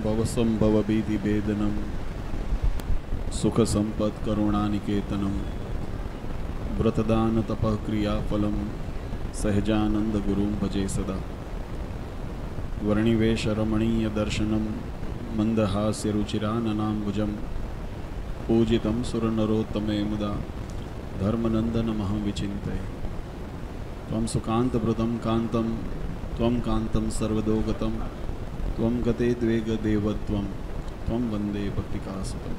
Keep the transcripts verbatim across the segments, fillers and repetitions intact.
भवसंभवभीतिभेदनं सुखसम्पत्करुणानिकेतनं व्रतदानतपःक्रियाफलं सहजानन्दगुरुं भजे सदा। वर्णिवेशरमणीयदर्शनं मन्दहास्यरुचिराननाम्बुजं पूजितं सुरनरोत्तमे मुदा धर्मनन्दनमहं विचिन्तये। त्वं सुकान्तभृतं कान्तं त्वं कान्तं सर्वदोगतं त्वं गते द्वेगदेवत्वं त्वं वन्दे भक्तिकासुतं।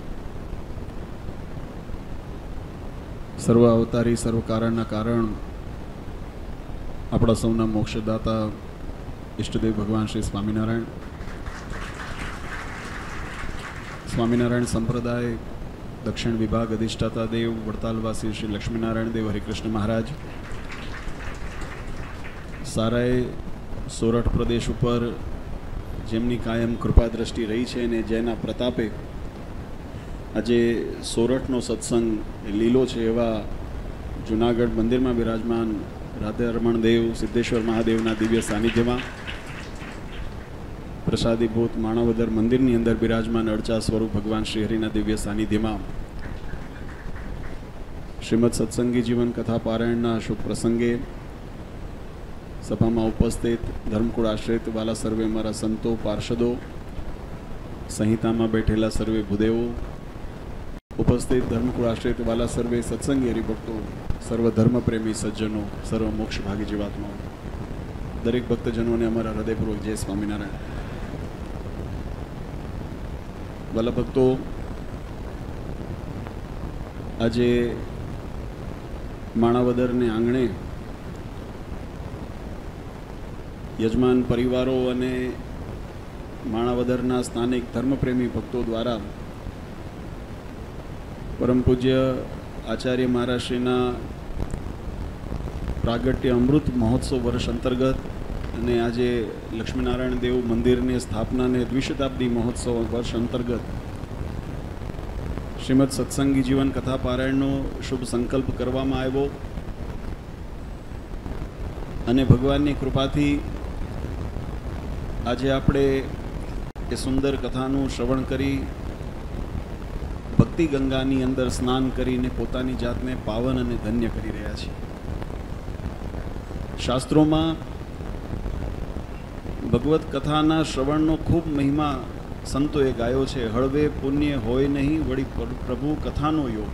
सर्व अवतारी सर्व कारणना कारण अपना सौना मोक्षदाता इष्टदेव भगवान श्री स्वामीनारायण स्वामीनारायण संप्रदाय दक्षिण विभाग अधिष्ठाता देव वड़तालवासी श्री लक्ष्मीनारायण देव हरिकृष्ण महाराज साराए सोरठ प्रदेश पर जेमनी कायम कृपा दृष्टि रही है ने जेना प्रतापे આજે સોરઠનો સત્સંગ લીલો છે એવા જુનાગઢ મંદિરમાં બિરાજમાન રાધારમણ દેવ સિદ્ધેશ્વર મહાદેવના દિવ્ય સાનિધ્યમાં પ્રસાદીભૂત માણાવદર મંદિરની અંદર બિરાજમાન અડચા સ્વરૂપ ભગવાન શ્રી હરિના દિવ્ય સાનિધ્યમાં શ્રીમદ સત્સંગી જીવન કથા પારાયણના શુભ પ્રસંગે સભામાં ઉપસ્થિત ધર્મકુળ આશ્રિત વાલા સર્વે મારા સંતો પાર્ષદો સંહિતામાં બેઠેલા સર્વે ભૂદેવો उपस्थित धर्मकुल आश्रित वाला सर्वे सत्संगी हरिभक्तों सर्वधर्म प्रेमी सज्जनों सर्व मोक्ष भागी जीवात्माओं दरेक भक्तजनों ने हमारा हृदयपूर्वक जय स्वामीनारायण। वाला भक्तों आजे माणावदर ने आंगणे यजमान परिवारों अने माणावदरना स्थानिक धर्मप्रेमी भक्तों द्वारा परम पूज्य आचार्य महाराज श्रीना प्रागट्य अमृत महोत्सव वर्ष अंतर्गत अने आजे लक्ष्मीनारायण देव मंदिर ने स्थापना ने द्विशताब्दी महोत्सव वर्ष अंतर्गत श्रीमद सत्संगी जीवन कथा पारायणनो शुभ संकल्प करवामां आव्यो अने भगवाननी कृपाथी आजे आपणे ए सुंदर कथानुं श्रवण करी भक्ति गंगानी अंदर स्नान करीने पोतानी जातने पावन अने धन्य करी रह्या छे। शास्त्रों में भगवत कथाना श्रवणनो खूब महिमा संतोए गायो छे। हळवे पुण्य होय नहीं वળી प्रभु कथानो योग।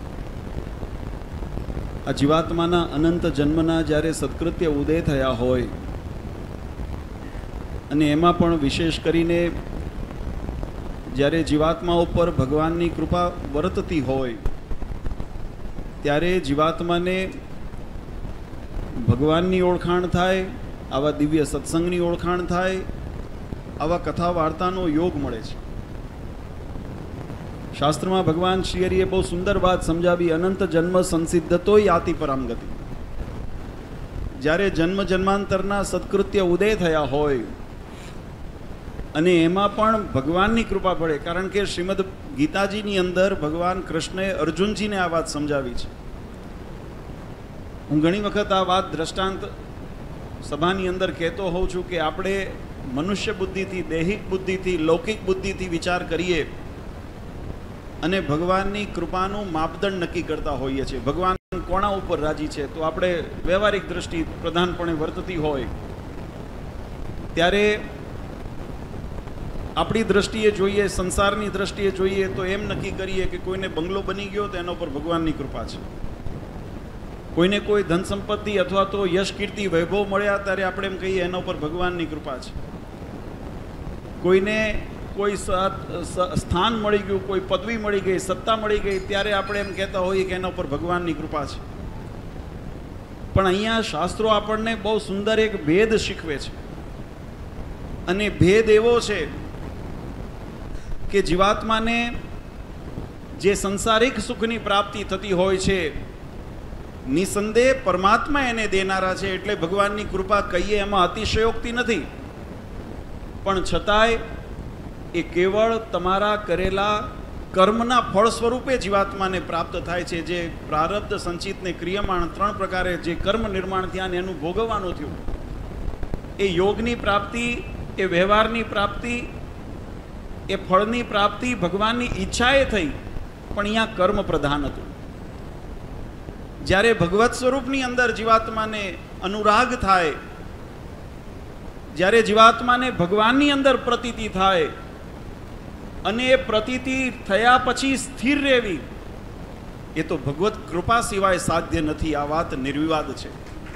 आ जीवात्माना अनंत जन्मना ज्यारे सत्कृत्य उदय थया होय अने एमां पण विशेष करीने જ્યારે જીવાત્મા ઉપર ભગવાનની કૃપા વર્તતી હોય ત્યારે જીવાત્માને ભગવાનની ઓળખાણ થાય, આવા દિવ્ય સત્સંગની ઓળખાણ થાય, આવા કથા વાર્તાનો યોગ મળે છે। શાસ્ત્રમાં ભગવાન શ્રી હરિએ બહુ સુંદર વાત સમજાવી, અનંત જન્મ સંસિદ્ધતો યાતિ પરામ ગતિ। જ્યારે જન્મ જન્માંતરના સત્કૃત્ય ઉદય થયા હોય અને એમાં પણ ભગવાનની કૃપા પડે, કારણ કે શ્રીમદ ગીતાજીની અંદર ભગવાન કૃષ્ણએ અર્જુનજીને આ વાત સમજાવી છે। હું ઘણી વખત આ વાત દ્રષ્ટાંત સભાની અંદર કહેતો હોઉં છું કે આપણે મનુષ્ય બુદ્ધિથી, દૈહિક બુદ્ધિથી, લૌકિક બુદ્ધિથી વિચાર કરીએ અને ભગવાનની કૃપાનું માપદંડ નક્કી કરતા હોઈએ છીએ। ભગવાન કોના ઉપર રાજી છે તો આપણે વ્યવહારિક દ્રષ્ટિ પ્રધાનપણે વર્તતી હોય ત્યારે આપણી દ્રષ્ટિએ જોઈએ, સંસારની દ્રષ્ટિએ જોઈએ તો એમ નક્કી કરીએ કે કોઈને બંગલો બની ગયો તો એના પર ભગવાનની કૃપા છે, કોઈને કોઈ ધન સંપત્તિ અથવા તો યશ કીર્તિ વૈભવ મળ્યા ત્યારે આપણે એમ કહીએ એના ઉપર ભગવાનની કૃપા છે, કોઈને કોઈ સ્થાન મળી ગયું, કોઈ પદવી મળી ગઈ, સત્તા મળી ગઈ ત્યારે આપણે એમ કહેતા હોઈએ કે એના ઉપર ભગવાનની કૃપા છે। પણ અહીંયા શાસ્ત્રો આપણને બહુ સુંદર એક ભેદ શીખવે છે અને ભેદ એવો છે કે જીવાત્માને જે સંસારિક સુખની પ્રાપ્તિ થતી હોય છે નિસંદેહ પરમાત્મા એને દેનારા છે, એટલે ભગવાનની કૃપા કહીએ એમાં અતિશયોક્તિ નથી, પણ છતાંય એ કેવળ તમારા કરેલા કર્મના ફળ સ્વરૂપે જીવાત્માને પ્રાપ્ત થાય છે। જે પ્રારબ્ધ સંચિત ને ક્રિયમાણ ત્રણ પ્રકારે જે કર્મ નિર્માણ થયા ને એનું ભોગવવાનું થયું, એ યોગની પ્રાપ્તિ, એ વ્યવહારની પ્રાપ્તિ એ ફળની પ્રાપ્તિ ભગવાનની ઈચ્છાએ થઈ, પણ અહીંયા કર્મ પ્રધાન હતું. જ્યારે ભગવત સ્વરૂપની અંદર જીવાત્માને અનુરાગ થાય, જ્યારે જીવાત્માને ભગવાનની અંદર પ્રતીતિ થાય અને એ પ્રતીતિ થયા પછી સ્થિર રહેવી, એ તો ભગવત કૃપા સિવાય સાધ્ય નથી. આ વાત નિર્વિવાદ છે.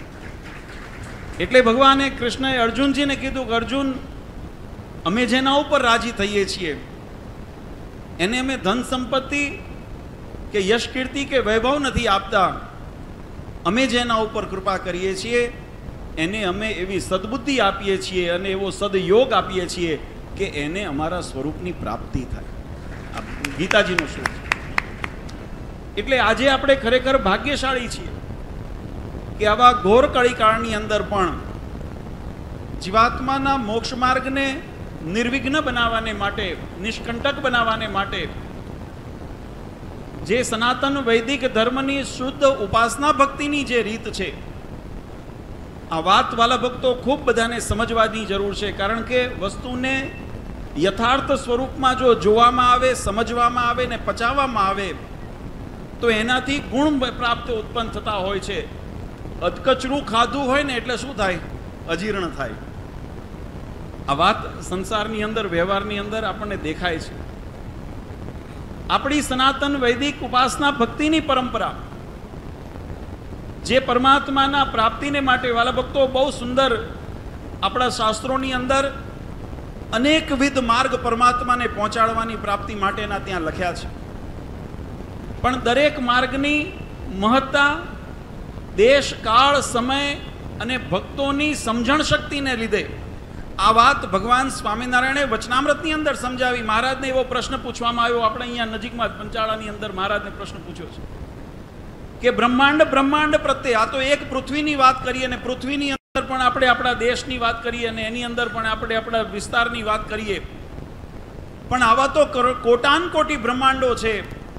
એટલે ભગવાને કૃષ્ણએ અર્જુનજીને કીધું કે અર્જુન, અમે જેના ઉપર રાજી થઈએ છીએ એને અમે ધન સંપત્તિ કે યશ કીર્તિ કે વૈભવ નથી આપતા. અમે જેના ઉપર કૃપા કરીએ છીએ એને અમે એવી સદબુદ્ધિ આપીએ છીએ અને એવો સદયોગ આપીએ છીએ કે એને અમારા સ્વરૂપની પ્રાપ્તિ થાય. આ ગીતાજીનો શ્લોક છે. એટલે આજે આપણે ખરેખર ભાગ્યશાળી છીએ કે આવા ઘોર કળીકાળની અંદર પણ જીવાત્માના મોક્ષ માર્ગને નિર્વિઘ્ન બનાવવાને માટે, નિષ્કંટક બનાવવાને માટે જે સનાતન વૈદિક ધર્મની શુદ્ધ ઉપાસના ભક્તિની જે રીત છે, આ વાત વાલા ભક્તો ખૂબ બધાને સમજવાની જરૂર છે. કારણ કે વસ્તુને યથાર્થ સ્વરૂપમાં જો જોવામાં આવે, સમજવામાં આવે ને પચાવવામાં આવે તો એનાથી ગુણ પ્રાપ્ત ઉત્પન્ન થતા હોય છે. અધકચરું ખાધું હોય ને એટલે શું થાય? અજીર્ણ થાય. આ વાત સંસારની અંદર, વ્યવહારની અંદર આપણને દેખાય છે. આપણી સનાતન વૈદિક ઉપાસના ભક્તિની પરંપરા જે પરમાત્માના પ્રાપ્તિને માટે વાલા ભક્તો બહુ સુંદર આપણા શાસ્ત્રોની અંદર અનેકવિધ માર્ગ પરમાત્માને પહોંચાડવાની પ્રાપ્તિ માટેના ત્યાં લખ્યા છે. પણ દરેક માર્ગની મહત્તા દેશ, કાળ, સમય અને ભક્તોની સમજણ શક્તિને લીધે આ વાત ભગવાન સ્વામિનારાયણે વચનામૃતની અંદર સમજાવી. મહારાજને એવો પ્રશ્ન પૂછવામાં આવ્યો, આપણે અહીંયા નજીકમાં પંચાળાની અંદર મહારાજને પ્રશ્ન પૂછ્યો છે કે બ્રહ્માંડ બ્રહ્માંડ પ્રત્યે, આ તો એક પૃથ્વીની વાત કરીએ અને પૃથ્વીની અંદર પણ આપણે આપણા દેશની વાત કરીએ અને એની અંદર પણ આપણે આપણા વિસ્તારની વાત કરીએ, પણ આવા તો કોટાન કોટી બ્રહ્માંડો છે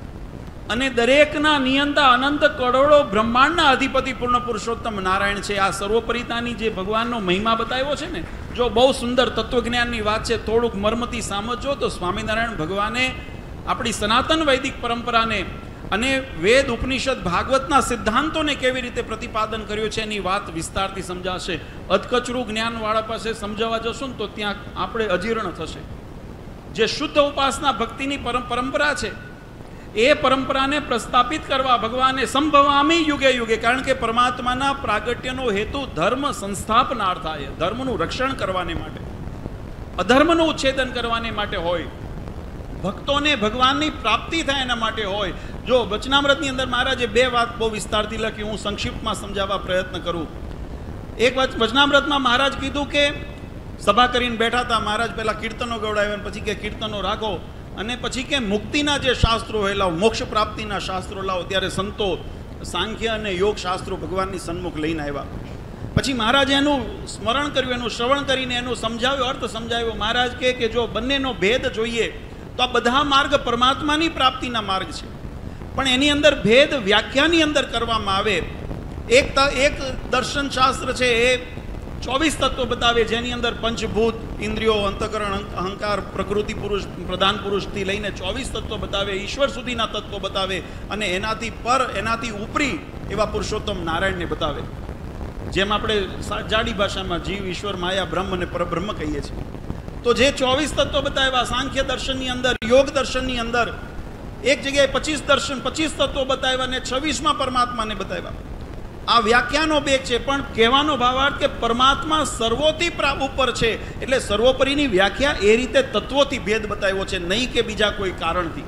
અને દરેકના નિયંતા અનંત કરોડો બ્રહ્માંડના અધિપતિ પૂર્ણ પુરુષોત્તમ નારાયણ છે. આ સર્વોપરિતાની જે ભગવાનનો મહિમા બતાવ્યો છે ને, જો બહુ સુંદર તત્વજ્ઞાનની વાત છે. થોડુંક મર્મથી સમજો તો સ્વામિનારાયણ ભગવાને આપણી સનાતન વૈદિક પરંપરાને અને વેદ, ઉપનિષદ, ભાગવતના સિદ્ધાંતોને કેવી રીતે પ્રતિપાદન કર્યું છે એની વાત વિસ્તારથી સમજાશે. અધકચરું જ્ઞાનવાળા પાસે સમજાવવા જશો ને તો ત્યાં આપણે અજીર્ણ થશે. જે શુદ્ધ ઉપાસના ભક્તિની પરંપરા છે એ પરંપરાને પ્રસ્થાપિત કરવા ભગવાને સંભવામી યુગે યુગે, કારણ કે પરમાત્માના પ્રાગટ્યનો હેતુ ધર્મ સંસ્થાપનાર્થાય, ધર્મનું રક્ષણ કરવાને માટે, અધર્મનું ઉચ્છેદન કરવાને માટે હોય, ભક્તોને ભગવાનની પ્રાપ્તિ થાય એના માટે હોય. જો વચનામૃતની અંદર મહારાજે બે વાત બહુ વિસ્તારથી લખી, હું સંક્ષિપ્તમાં સમજાવવા પ્રયત્ન કરું. એક વચનામૃતમાં મહારાજ કીધું કે સભા કરીને બેઠા હતા, મહારાજ પહેલા કીર્તનો ગવડાવ્યા, પછી કે કીર્તનો રાખો અને પછી કે મુક્તિના જે શાસ્ત્રો હોય લાવો, મોક્ષ પ્રાપ્તિના શાસ્ત્રો લાવો. ત્યારે સંતો સાંખ્ય અને યોગ શાસ્ત્રો ભગવાનની સન્મુખ લઈને આવ્યા. પછી મહારાજે એનું સ્મરણ કર્યું, એનું શ્રવણ કરીને એનું સમજાવ્યો, અર્થ સમજાવ્યો. મહારાજ કહે કે જો બંનેનો ભેદ જોઈએ તો આ બધા માર્ગ પરમાત્માની પ્રાપ્તિના માર્ગ છે, પણ એની અંદર ભેદ વ્યાખ્યાની અંદર કરવામાં આવે. એક એક દર્શન શાસ્ત્ર છે એ ચોવીસ તત્વો બતાવે, જેની અંદર પંચભૂત, ઇન્દ્રિયો, અંતકરણ, અહંકાર, પ્રકૃતિ પુરુષ, પ્રધાન પુરુષથી લઈને ચોવીસ તત્વો બતાવે, ઈશ્વર સુધીના તત્વો બતાવે અને એનાથી પર, એનાથી ઉપરી એવા પુરુષોત્તમ નારાયણને બતાવે. જેમ આપણે જાડી ભાષામાં જીવ, ઈશ્વર, માયા, બ્રહ્મ અને પરબ્રહ્મ કહીએ છીએ. તો જે ચોવીસ તત્વો બતાવ્યા સાંખ્ય દર્શનની અંદર, યોગ દર્શનની અંદર એક જગ્યાએ પચીસ દર્શન, પચીસ તત્વો બતાવ્યા અને છવ્વીસમાં પરમાત્માને બતાવ્યા. આ વ્યાખ્યાનો બે છે, પણ કહેવાનો ભાવાર્થ કે પરમાત્મા સર્વોથી ઉપર છે, એટલે સર્વોપરીની વ્યાખ્યા એ રીતે તત્વોથી ભેદ બતાવ્યો છે, નહીં કે બીજા કોઈ કારણથી.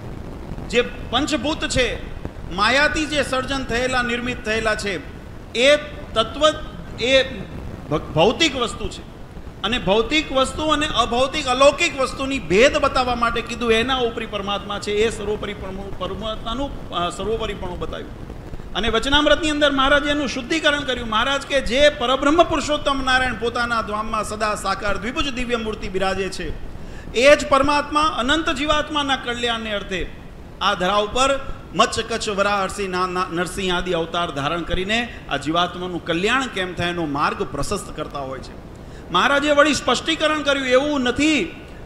જે પંચભૂત છે, માયાથી જે સર્જન થયેલા, નિર્મિત થયેલા છે, એ તત્વ એ ભૌતિક વસ્તુ છે અને ભૌતિક વસ્તુ અને અભૌતિક અલૌકિક વસ્તુની ભેદ બતાવવા માટે કીધું એના ઉપરી પરમાત્મા છે. એ સર્વોપરી પરમાત્માનું સર્વોપરીપણું બતાવ્યું. અને વચનામૃતની અંદર મહારાજે એનું શુદ્ધિકરણ કર્યું. મહારાજ કે જે પરબ્રહ્મ પુરુષોત્તમ નારાયણ પોતાના ધામમાં સદા સાકાર દ્વિભુજ દિવ્ય મૂર્તિ બિરાજે છે, એ જ પરમાત્મા અનંત જીવાત્માના કલ્યાણને અર્થે આ ધરા ઉપર મત્સ્ય, કચ્છ, વરાહ, હરસિંહ, નરસિંહ આદિ અવતાર ધારણ કરીને આ જીવાત્માનું કલ્યાણ કેમ થાય એનો માર્ગ પ્રશસ્ત કરતા હોય છે. મહારાજે વળી સ્પષ્ટીકરણ કર્યું, એવું નથી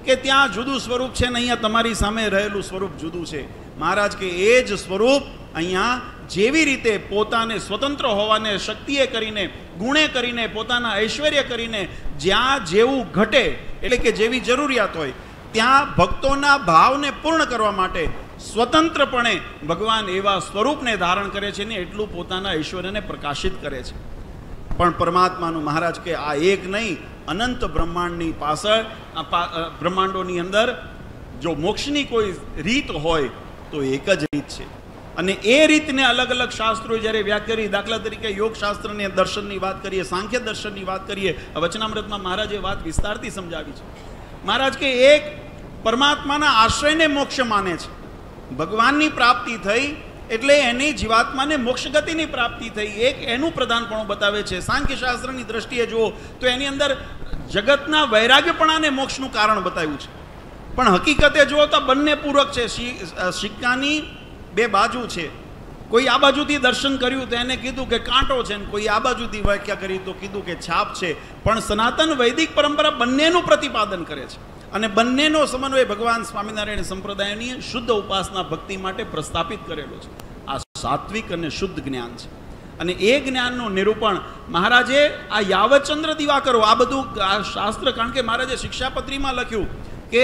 કે ત્યાં જુદું સ્વરૂપ છે ને અહીંયા તમારી સામે રહેલું સ્વરૂપ જુદું છે. મહારાજ કે એ જ સ્વરૂપ અહીંયા જેવી રીતે પોતાને સ્વતંત્ર હોવાને શક્તિએ કરીને, ગુણે કરીને, પોતાના ઐશ્વર્ય કરીને જ્યાં જેવું ઘટે એટલે કે જેવી જરૂરિયાત હોય ત્યાં ભક્તોના ભાવને પૂર્ણ કરવા માટે સ્વતંત્રપણે ભગવાન એવા સ્વરૂપને ધારણ કરે છે ને એટલું પોતાના ઐશ્વર્યને પ્રકાશિત કરે છે. પણ પરમાત્માનું મહારાજ કે આ એક નહીં, અનંત બ્રહ્માંડની પાછળ બ્રહ્માંડોની અંદર જો મોક્ષની કોઈ રીત હોય તો એક જ રીત છે. અને એ રીતને અલગ અલગ શાસ્ત્રોએ જ્યારે વ્યાખ્યા કરી, દાખલા તરીકે યોગ શાસ્ત્રની દર્શનની વાત કરીએ, સાંખ્ય દર્શનની વાત કરીએ, વચનામૃતમાં મહારાજે વાત વિસ્તારથી સમજાવી છે. મહારાજ કે એક પરમાત્માના આશ્રયને મોક્ષ માને છે. ભગવાનની પ્રાપ્તિ થઈ એટલે એની જીવાત્માને મોક્ષ ગતિની પ્રાપ્તિ થઈ, એક એનું પ્રધાનપણું બતાવે છે. સાંખ્ય શાસ્ત્રની દ્રષ્ટિએ જુઓ તો એની અંદર જગતના વૈરાગ્યપણાને મોક્ષનું કારણ બતાવ્યું છે. પણ હકીકતે જુઓ તો બંને પૂરક છે. સિક્કાની બે બાજુ છે. કોઈ આ બાજુથી દર્શન કર્યું તો એને કીધું કે કાંટો છે, ને કોઈ આ બાજુથી વ્યાખ્યા કરી તો કીધું કે છાપ છે. પણ સનાતન વૈદિક પરંપરા બંનેનું પ્રતિપાદન કરે છે અને બંનેનો સમન્વય ભગવાન સ્વામિનારાયણ સંપ્રદાયની શુદ્ધ ઉપાસના ભક્તિ માટે પ્રસ્થાપિત કરેલો છે. આ સાત્વિક અને શુદ્ધ જ્ઞાન છે. અને એ જ્ઞાનનું નિરૂપણ મહારાજે આ યાવચંદ્ર દિવાકરો આ બધું આ શાસ્ત્ર, કારણ કે મહારાજે શિક્ષાપત્રીમાં લખ્યું કે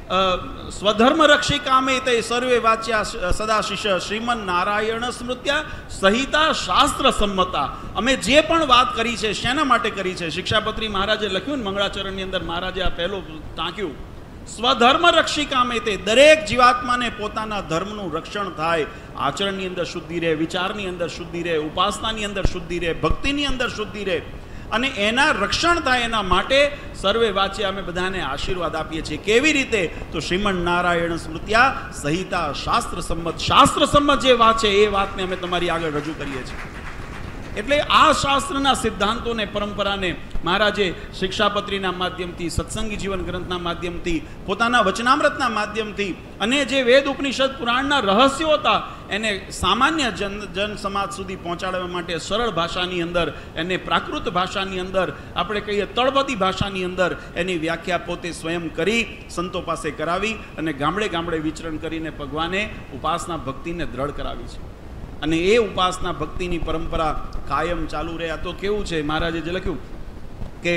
સ્વધર્મ રક્ષી કામે તે સર્વે વાચ્યા સદા શિષ્ય શ્રીમન નારાયણ સ્મૃત્યા સહિતા શાસ્ત્ર સંમતા. અમે જે પણ વાત કરી છે શેના માટે કરી છે? શિક્ષાપત્રી મહારાજે લખ્યું ને મંગળાચરણની અંદર મહારાજે આ પહેલું ટાંક્યું, સ્વધર્મ રક્ષી કામે તે, દરેક જીવાત્માને પોતાના ધર્મનું રક્ષણ થાય, આચરણની અંદર શુદ્ધિ રહે, વિચારની અંદર શુદ્ધિ રહે, ઉપાસનાની અંદર શુદ્ધિ રહે, ભક્તિની અંદર શુદ્ધિ રહે અને એના રક્ષણ થાય એના માટે સર્વે વાંચે અમે બધાને આશીર્વાદ આપીએ છીએ. કેવી રીતે? તો શ્રીમન નારાયણ સ્મૃત્યા સહિતા શાસ્ત્ર સંમત, શાસ્ત્ર સંમત જે વાત છે એ વાતને અમે તમારી આગળ રજૂ કરીએ છીએ. એટલે આ શાસ્ત્રના સિદ્ધાંતોને, પરંપરાને મહારાજે શિક્ષાપત્રીના માધ્યમથી, સત્સંગી જીવન ગ્રંથના માધ્યમથી, પોતાના વચનામૃતના માધ્યમથી અને જે વેદ ઉપનિષદ પુરાણના રહસ્યો હતા એને સામાન્ય જન જન સમાજ સુધી પહોંચાડવા માટે સરળ ભાષાની અંદર, એને પ્રાકૃત ભાષાની અંદર, આપણે કહીએ તળપદી ભાષાની અંદર એની વ્યાખ્યા પોતે સ્વયં કરી સંતો પાસે કરાવી અને ગામડે ગામડે વિચરણ કરીને ભગવાને ઉપાસના ભક્તિને દ્રઢ કરાવી છે. અને એ ઉપાસના ભક્તિની પરંપરા કાયમ ચાલુ રહે. આ તો કેવું છે, મહારાજે જે લખ્યું કે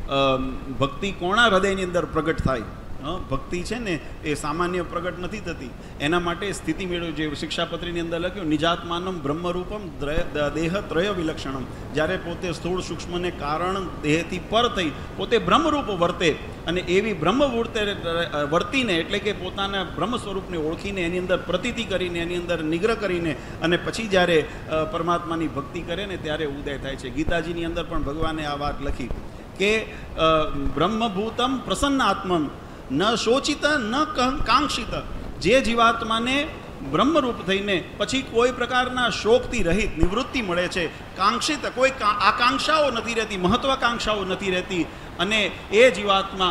ભક્તિ કોના હૃદયની અંદર પ્રગટ થાય. ભક્તિ છે ને એ સામાન્ય પ્રગટ નથી થતી, એના માટે સ્થિતિ મેળવી. જે શિક્ષાપત્રીની અંદર લખ્યું, નિજાત્માનમ બ્રહ્મરૂપમ દેહ ત્રય વિલક્ષણમ. જ્યારે પોતે સ્થૂળ સૂક્ષ્મને કારણ દેહથી પર થઈ પોતે બ્રહ્મરૂપ વર્તે અને એવી બ્રહ્મ વર્તે વર્તીને એટલે કે પોતાના બ્રહ્મ સ્વરૂપને ઓળખીને એની અંદર પ્રતીતિ કરીને, એની અંદર નિગ્રહ કરીને અને પછી જ્યારે પરમાત્માની ભક્તિ કરે ને ત્યારે ઉદય થાય છે. ગીતાજીની અંદર પણ ભગવાને આ વાત લખી કે બ્રહ્મભૂતમ પ્રસન્નાત્મમ ન શોચિત ન કાંક્ષિત. જે જીવાત્માને બ્રહ્મરૂપ થઈને પછી કોઈ પ્રકારના શોકથી રહિત નિવૃત્તિ મળે છે, કાંક્ષિત કોઈ આકાંક્ષાઓ નથી રહેતી, મહત્વાકાંક્ષાઓ નથી રહેતી, અને એ જીવાત્મા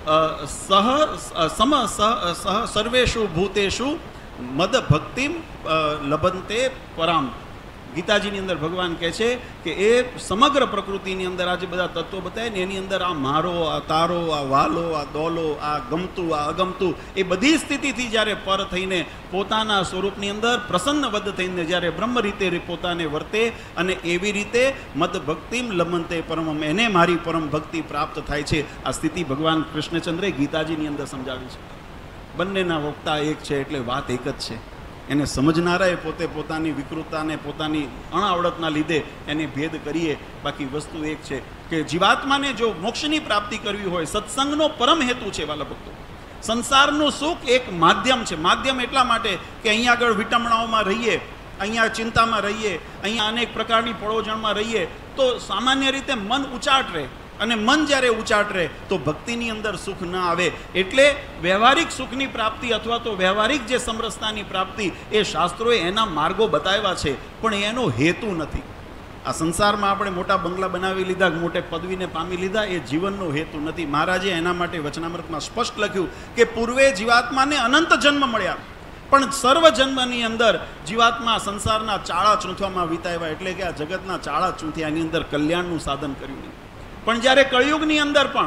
સહ સમ સહ સર્વેષુ ભૂતેષુ મદ ભક્તિમ લભંતે પરામ. ગીતાજીની અંદર ભગવાન કહે છે કે એ સમગ્ર પ્રકૃતિની અંદર આ જે બધા તત્વો બતાવે ને એની અંદર આ મારો, આ તારો, આ વાલો, આ દોલો, આ ગમતું, આ અગમતું, એ બધી સ્થિતિથી જ્યારે પર થઈને પોતાના સ્વરૂપની અંદર પ્રસન્નવદ્ધ થઈને જ્યારે બ્રહ્મ રીતે પોતાને વર્તે અને એવી રીતે મદ ભક્તિમ લમંતે પરમમ, એને મારી પરમ ભક્તિ પ્રાપ્ત થાય છે. આ સ્થિતિ ભગવાન કૃષ્ણચંદ્રે ગીતાજીની અંદર સમજાવી છે. બંનેના વક્તા એક છે એટલે વાત એક જ છે. એને સમજનારાએ પોતે પોતાની વિકૃતતાને, પોતાની અણાવડતના લીધે એને ભેદ કરીએ. બાકી વસ્તુ એક છે કે જીવાત્માને જો મોક્ષની પ્રાપ્તિ કરવી હોય, સત્સંગનો પરમ હેતુ છે વાલા ભક્તો. સંસારનું સુખ એક માધ્યમ છે. માધ્યમ એટલા માટે કે અહીંયા આગળ વિટમણાઓમાં રહીએ, અહીંયા ચિંતામાં રહીએ, અહીંયા અનેક પ્રકારની પડોજણમાં રહીએ તો સામાન્ય રીતે મન ઉચાટ રહે, અને મન જ્યારે ઉચાટ રહે તો ભક્તિની અંદર સુખ ન આવે. એટલે વ્યવહારિક સુખની પ્રાપ્તિ અથવા તો વ્યવહારિક જે સમરસતાની પ્રાપ્તિ એ શાસ્ત્રોએ એના માર્ગો બતાવ્યા છે, પણ એનો હેતુ નથી. આ સંસારમાં આપણે મોટા બંગલા બનાવી લીધા, મોટે પદવીને પામી લીધા, એ જીવનનો હેતુ નથી. મહારાજે એના માટે વચનામૃતમાં સ્પષ્ટ લખ્યું કે પૂર્વે જીવાત્માને અનંત જન્મ મળ્યા, પણ સર્વ જન્મની અંદર જીવાત્મા સંસારના ચાળા ચૂંથવામાં વિતાવ્યા, એટલે કે આ જગતના ચાળા ચૂંથ્યા, એની અંદર કલ્યાણનું સાધન કર્યું નહીં. પણ જ્યારે કળિયુગની અંદર પણ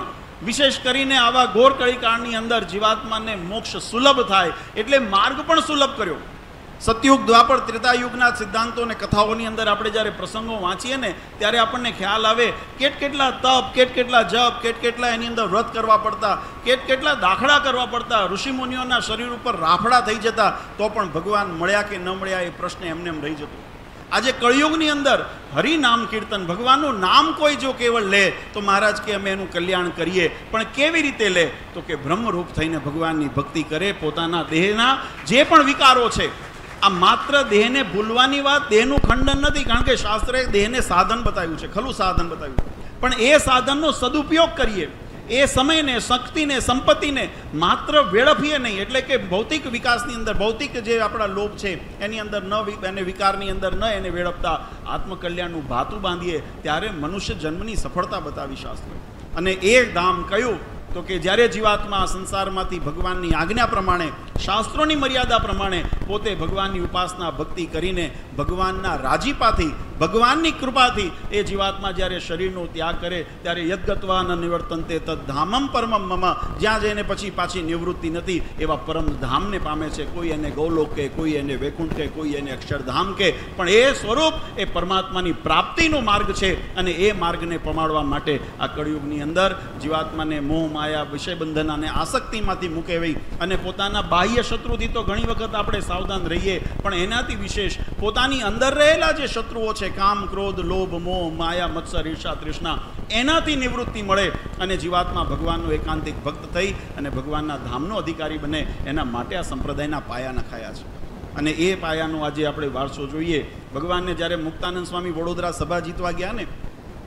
વિશેષ કરીને આવા ઘોર કળીકાળની અંદર જીવાત્માને મોક્ષ સુલભ થાય એટલે માર્ગ પણ સુલભ કર્યો. સતયુગ, દ્વાપર, ત્રેતાયુગના સિદ્ધાંતો અને કથાઓની અંદર આપણે જ્યારે પ્રસંગો વાંચીએ ને ત્યારે આપણને ખ્યાલ આવે કેટ કેટલા તપ, કેટ કેટલા જપ, કેટ કેટલા એની અંદર વ્રત કરવા પડતા, કેટ કેટલા દાખલા કરવા પડતા, ઋષિમુનિઓના શરીર ઉપર રાફડા થઈ જતા તો પણ ભગવાન મળ્યા કે ન મળ્યા એ પ્રશ્ન એમને એમ રહી જતો. આજે કળિયુગની અંદર હરિનામ કીર્તન, ભગવાનનું નામ કોઈ જો કેવળ લે તો મહારાજ કે અમે એનું કલ્યાણ કરીએ, પણ કેવી રીતે લે તો કે બ્રહ્મરૂપ થઈને ભગવાનની ભક્તિ કરે. પોતાના દેહના જે પણ વિકારો છે, આ માત્ર દેહને ભૂલવાની વાત, દેહનું ખંડન નથી, કારણ કે શાસ્ત્રએ દેહને સાધન બતાવ્યું છે, ખલું સાધન બતાવ્યું, પણ એ સાધનનો સદુપયોગ કરીએ, એ સમયને, શક્તિને, સંપત્તિને માત્ર વેડફીએ નહીં. એટલે કે ભૌતિક વિકાસની અંદર, ભૌતિક જે આપણા લોભ છે એની અંદર ન, એને વિકારની અંદર ન એને વેડફતા આત્મકલ્યાણનું ભાતું બાંધીએ ત્યારે મનુષ્ય જન્મની સફળતા બતાવી શાસ્ત્રોએ. અને એ ધામ કયું તો કે જ્યારે જીવાત્મા સંસારમાંથી ભગવાનની આજ્ઞા પ્રમાણે, શાસ્ત્રોની મર્યાદા પ્રમાણે પોતે ભગવાનની ઉપાસના ભક્તિ કરીને ભગવાનના રાજીપાથી, ભગવાનની કૃપાથી એ જીવાત્મા જ્યારે શરીરનો ત્યાગ કરે ત્યારે યદ્ગત્વા ન નિવર્તન્તે તદ્ધામમ પરમમ મમ, જ્યાં જઈને પછી પાછી નિવૃત્તિ નથી એવા પરમ ધામને પામે છે. કોઈ એને ગૌલોક કે, કોઈ એને વૈકુંઠ કે, કોઈ એને અક્ષરધામ કે, પણ એ સ્વરૂપ એ પરમાત્માની પ્રાપ્તિનો માર્ગ છે. અને એ માર્ગને પમાડવા માટે આ કળિયુગની અંદર જીવાત્માને મોહ, માયા, વિષયબંધન અને આસક્તિમાંથી મૂકેવી અને પોતાના બાહ્ય શત્રુથી તો ઘણી વખત આપણે સાવધાન રહીએ, પણ એનાથી વિશેષ પોતાની અંદર રહેલા જે શત્રુઓ છે, કામ, ક્રોધ, લોભ, મોહ, માયા, મત્સર, ઈર્ષા, તૃષ્ણા, એનાથી નિવૃત્તિ મળે અને જીવાત્મા ભગવાનનો એકાંતિક ભક્ત થઈ અને ભગવાનના ધામનો અધિકારી બને. એના માટે આ સંપ્રદાયના પાયા નખાયા છે. અને એ પાયાનો આજે આપણે વારસો જોઈએ. ભગવાનને જ્યારે મુક્તાનંદ સ્વામી વડોદરા સભા જીતવા ગયા ને,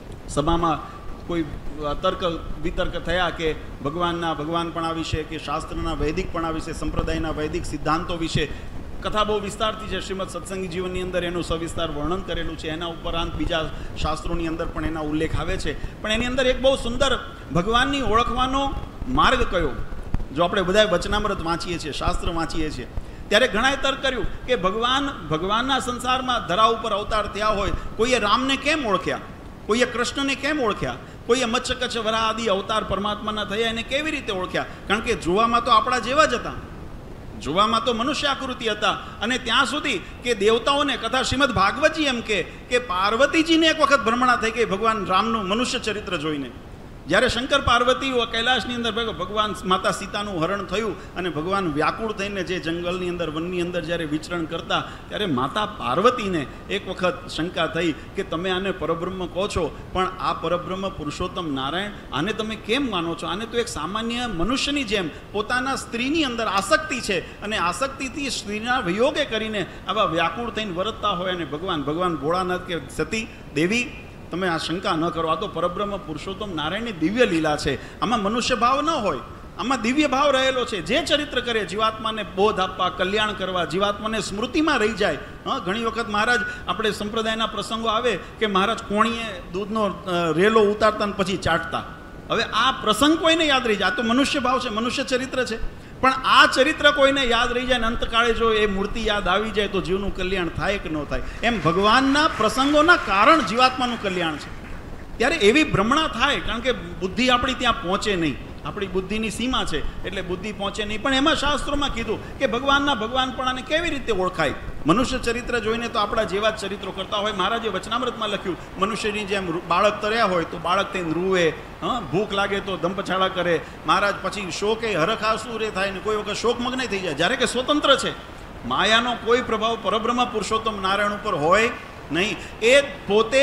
સભામાં કોઈ તર્ક વિતર્ક થયા કે ભગવાનના ભગવાનપણા વિશે કે શાસ્ત્રના વૈદિકપણા વિશે, સંપ્રદાયના વૈદિક સિદ્ધાંતો વિશે કથા બહુ વિસ્તારથી છે. શ્રીમદ સત્સંગી જીવનની અંદર એનું સવિસ્તાર વર્ણન કરેલું છે. એના ઉપરાંત બીજા શાસ્ત્રોની અંદર પણ એના ઉલ્લેખ આવે છે. પણ એની અંદર એક બહુ સુંદર ભગવાનની ઓળખવાનો માર્ગ કયો, જો આપણે બધા વચનામૃત વાંચીએ છીએ, શાસ્ત્ર વાંચીએ છીએ, ત્યારે ઘણાએ તર્ક કર્યું કે ભગવાન ભગવાનના સંસારમાં ધરા ઉપર અવતાર થયા હોય, કોઈએ રામને કેમ ઓળખ્યા, કોઈએ કૃષ્ણને કેમ ઓળખ્યા, કોઈએ મત્સ્ય, કચ્છ, વરાહ આદિ અવતાર પરમાત્માના થયા એને કેવી રીતે ઓળખ્યા? કારણ કે જોવામાં તો આપણા જેવા જ હતા, જોવામાં તો મનુષ્ય આકૃતિ હતા. અને ત્યાં સુધી કે દેવતાઓને કથા શ્રીમદ ભાગવતજી એમ કે કે પાર્વતીજીને એક વખત ભ્રમણા થઈ ગઈ ભગવાન રામનું મનુષ્ય ચરિત્ર જોઈને. જ્યારે શંકર પાર્વતીઓ કૈલાસની અંદર ભગવાન માતા સીતાનું હરણ થયું અને ભગવાન વ્યાકુળ થઈને જે જંગલની અંદર, વનની અંદર જ્યારે વિચરણ કરતા, ત્યારે માતા પાર્વતીને એક વખત શંકા થઈ કે તમે આને પરબ્રહ્મ કહો છો, પણ આ પરબ્રહ્મ પુરુષોત્તમ નારાયણ, આને તમે કેમ માનો છો? આને તો એક સામાન્ય મનુષ્યની જેમ પોતાના સ્ત્રીની અંદર આસક્તિ છે અને આસક્તિથી સ્ત્રીના વિયોગે કરીને આવા વ્યાકુળ થઈને વરતતા હોય અને ભગવાન ભગવાન ભોળાનાથ કે સતી દેવી તમે આ શંકા ન કરો, આ તો પરબ્રહ્મ પુરુષોત્તમ નારાયણની દિવ્ય લીલા છે, આમાં મનુષ્ય ભાવ ન હોય, આમાં દિવ્ય ભાવ રહેલો છે. જે ચરિત્ર કરે, જીવાત્માને બોધ આપવા, કલ્યાણ કરવા, જીવાત્માને સ્મૃતિમાં રહી જાય. હા, ઘણી વખત મહારાજ આપણે સંપ્રદાયના પ્રસંગો આવે કે મહારાજ કોણીએ દૂધનો રેલો ઉતારતા ને પછી ચાટતા. હવે આ પ્રસંગ કોઈને યાદ રહી જાય, આ તો મનુષ્ય ભાવ છે, મનુષ્ય ચરિત્ર છે. પણ આ ચરિત્ર કોઈને યાદ રહી જાય ને અંતકાળે જો એ મૂર્તિ યાદ આવી જાય તો જીવનું કલ્યાણ થાય કે ન થાય. એમ ભગવાનના પ્રસંગોના કારણ જીવાત્માનું કલ્યાણ છે. ત્યારે એવી ભ્રમણા થાય, કારણ કે બુદ્ધિ આપણી ત્યાં પહોંચે નહીં, આપણી બુદ્ધિની સીમા છે એટલે બુદ્ધિ પહોંચે નહીં. પણ એમાં શાસ્ત્રોમાં કીધું કે ભગવાનના ભગવાનપણાને કેવી રીતે ઓળખાય? મનુષ્ય ચરિત્ર જોઈને તો આપણા જેવા જ ચરિત્રો કરતા હોય. મહારાજે વચનામૃતમાં લખ્યું, મનુષ્યની જેમ બાળક તર્યા હોય તો બાળક થઈને રૂવે, હા, ભૂખ લાગે તો દંપછાળા કરે. મહારાજ પછી શોકે હરખાસુરે થાય ને કોઈ વખત શોકમગ્ન થઈ જાય. જ્યારે કે સ્વતંત્ર છે, માયાનો કોઈ પ્રભાવ પરબ્રહ્મ પુરુષોત્તમ નારાયણ ઉપર હોય નહીં. એ પોતે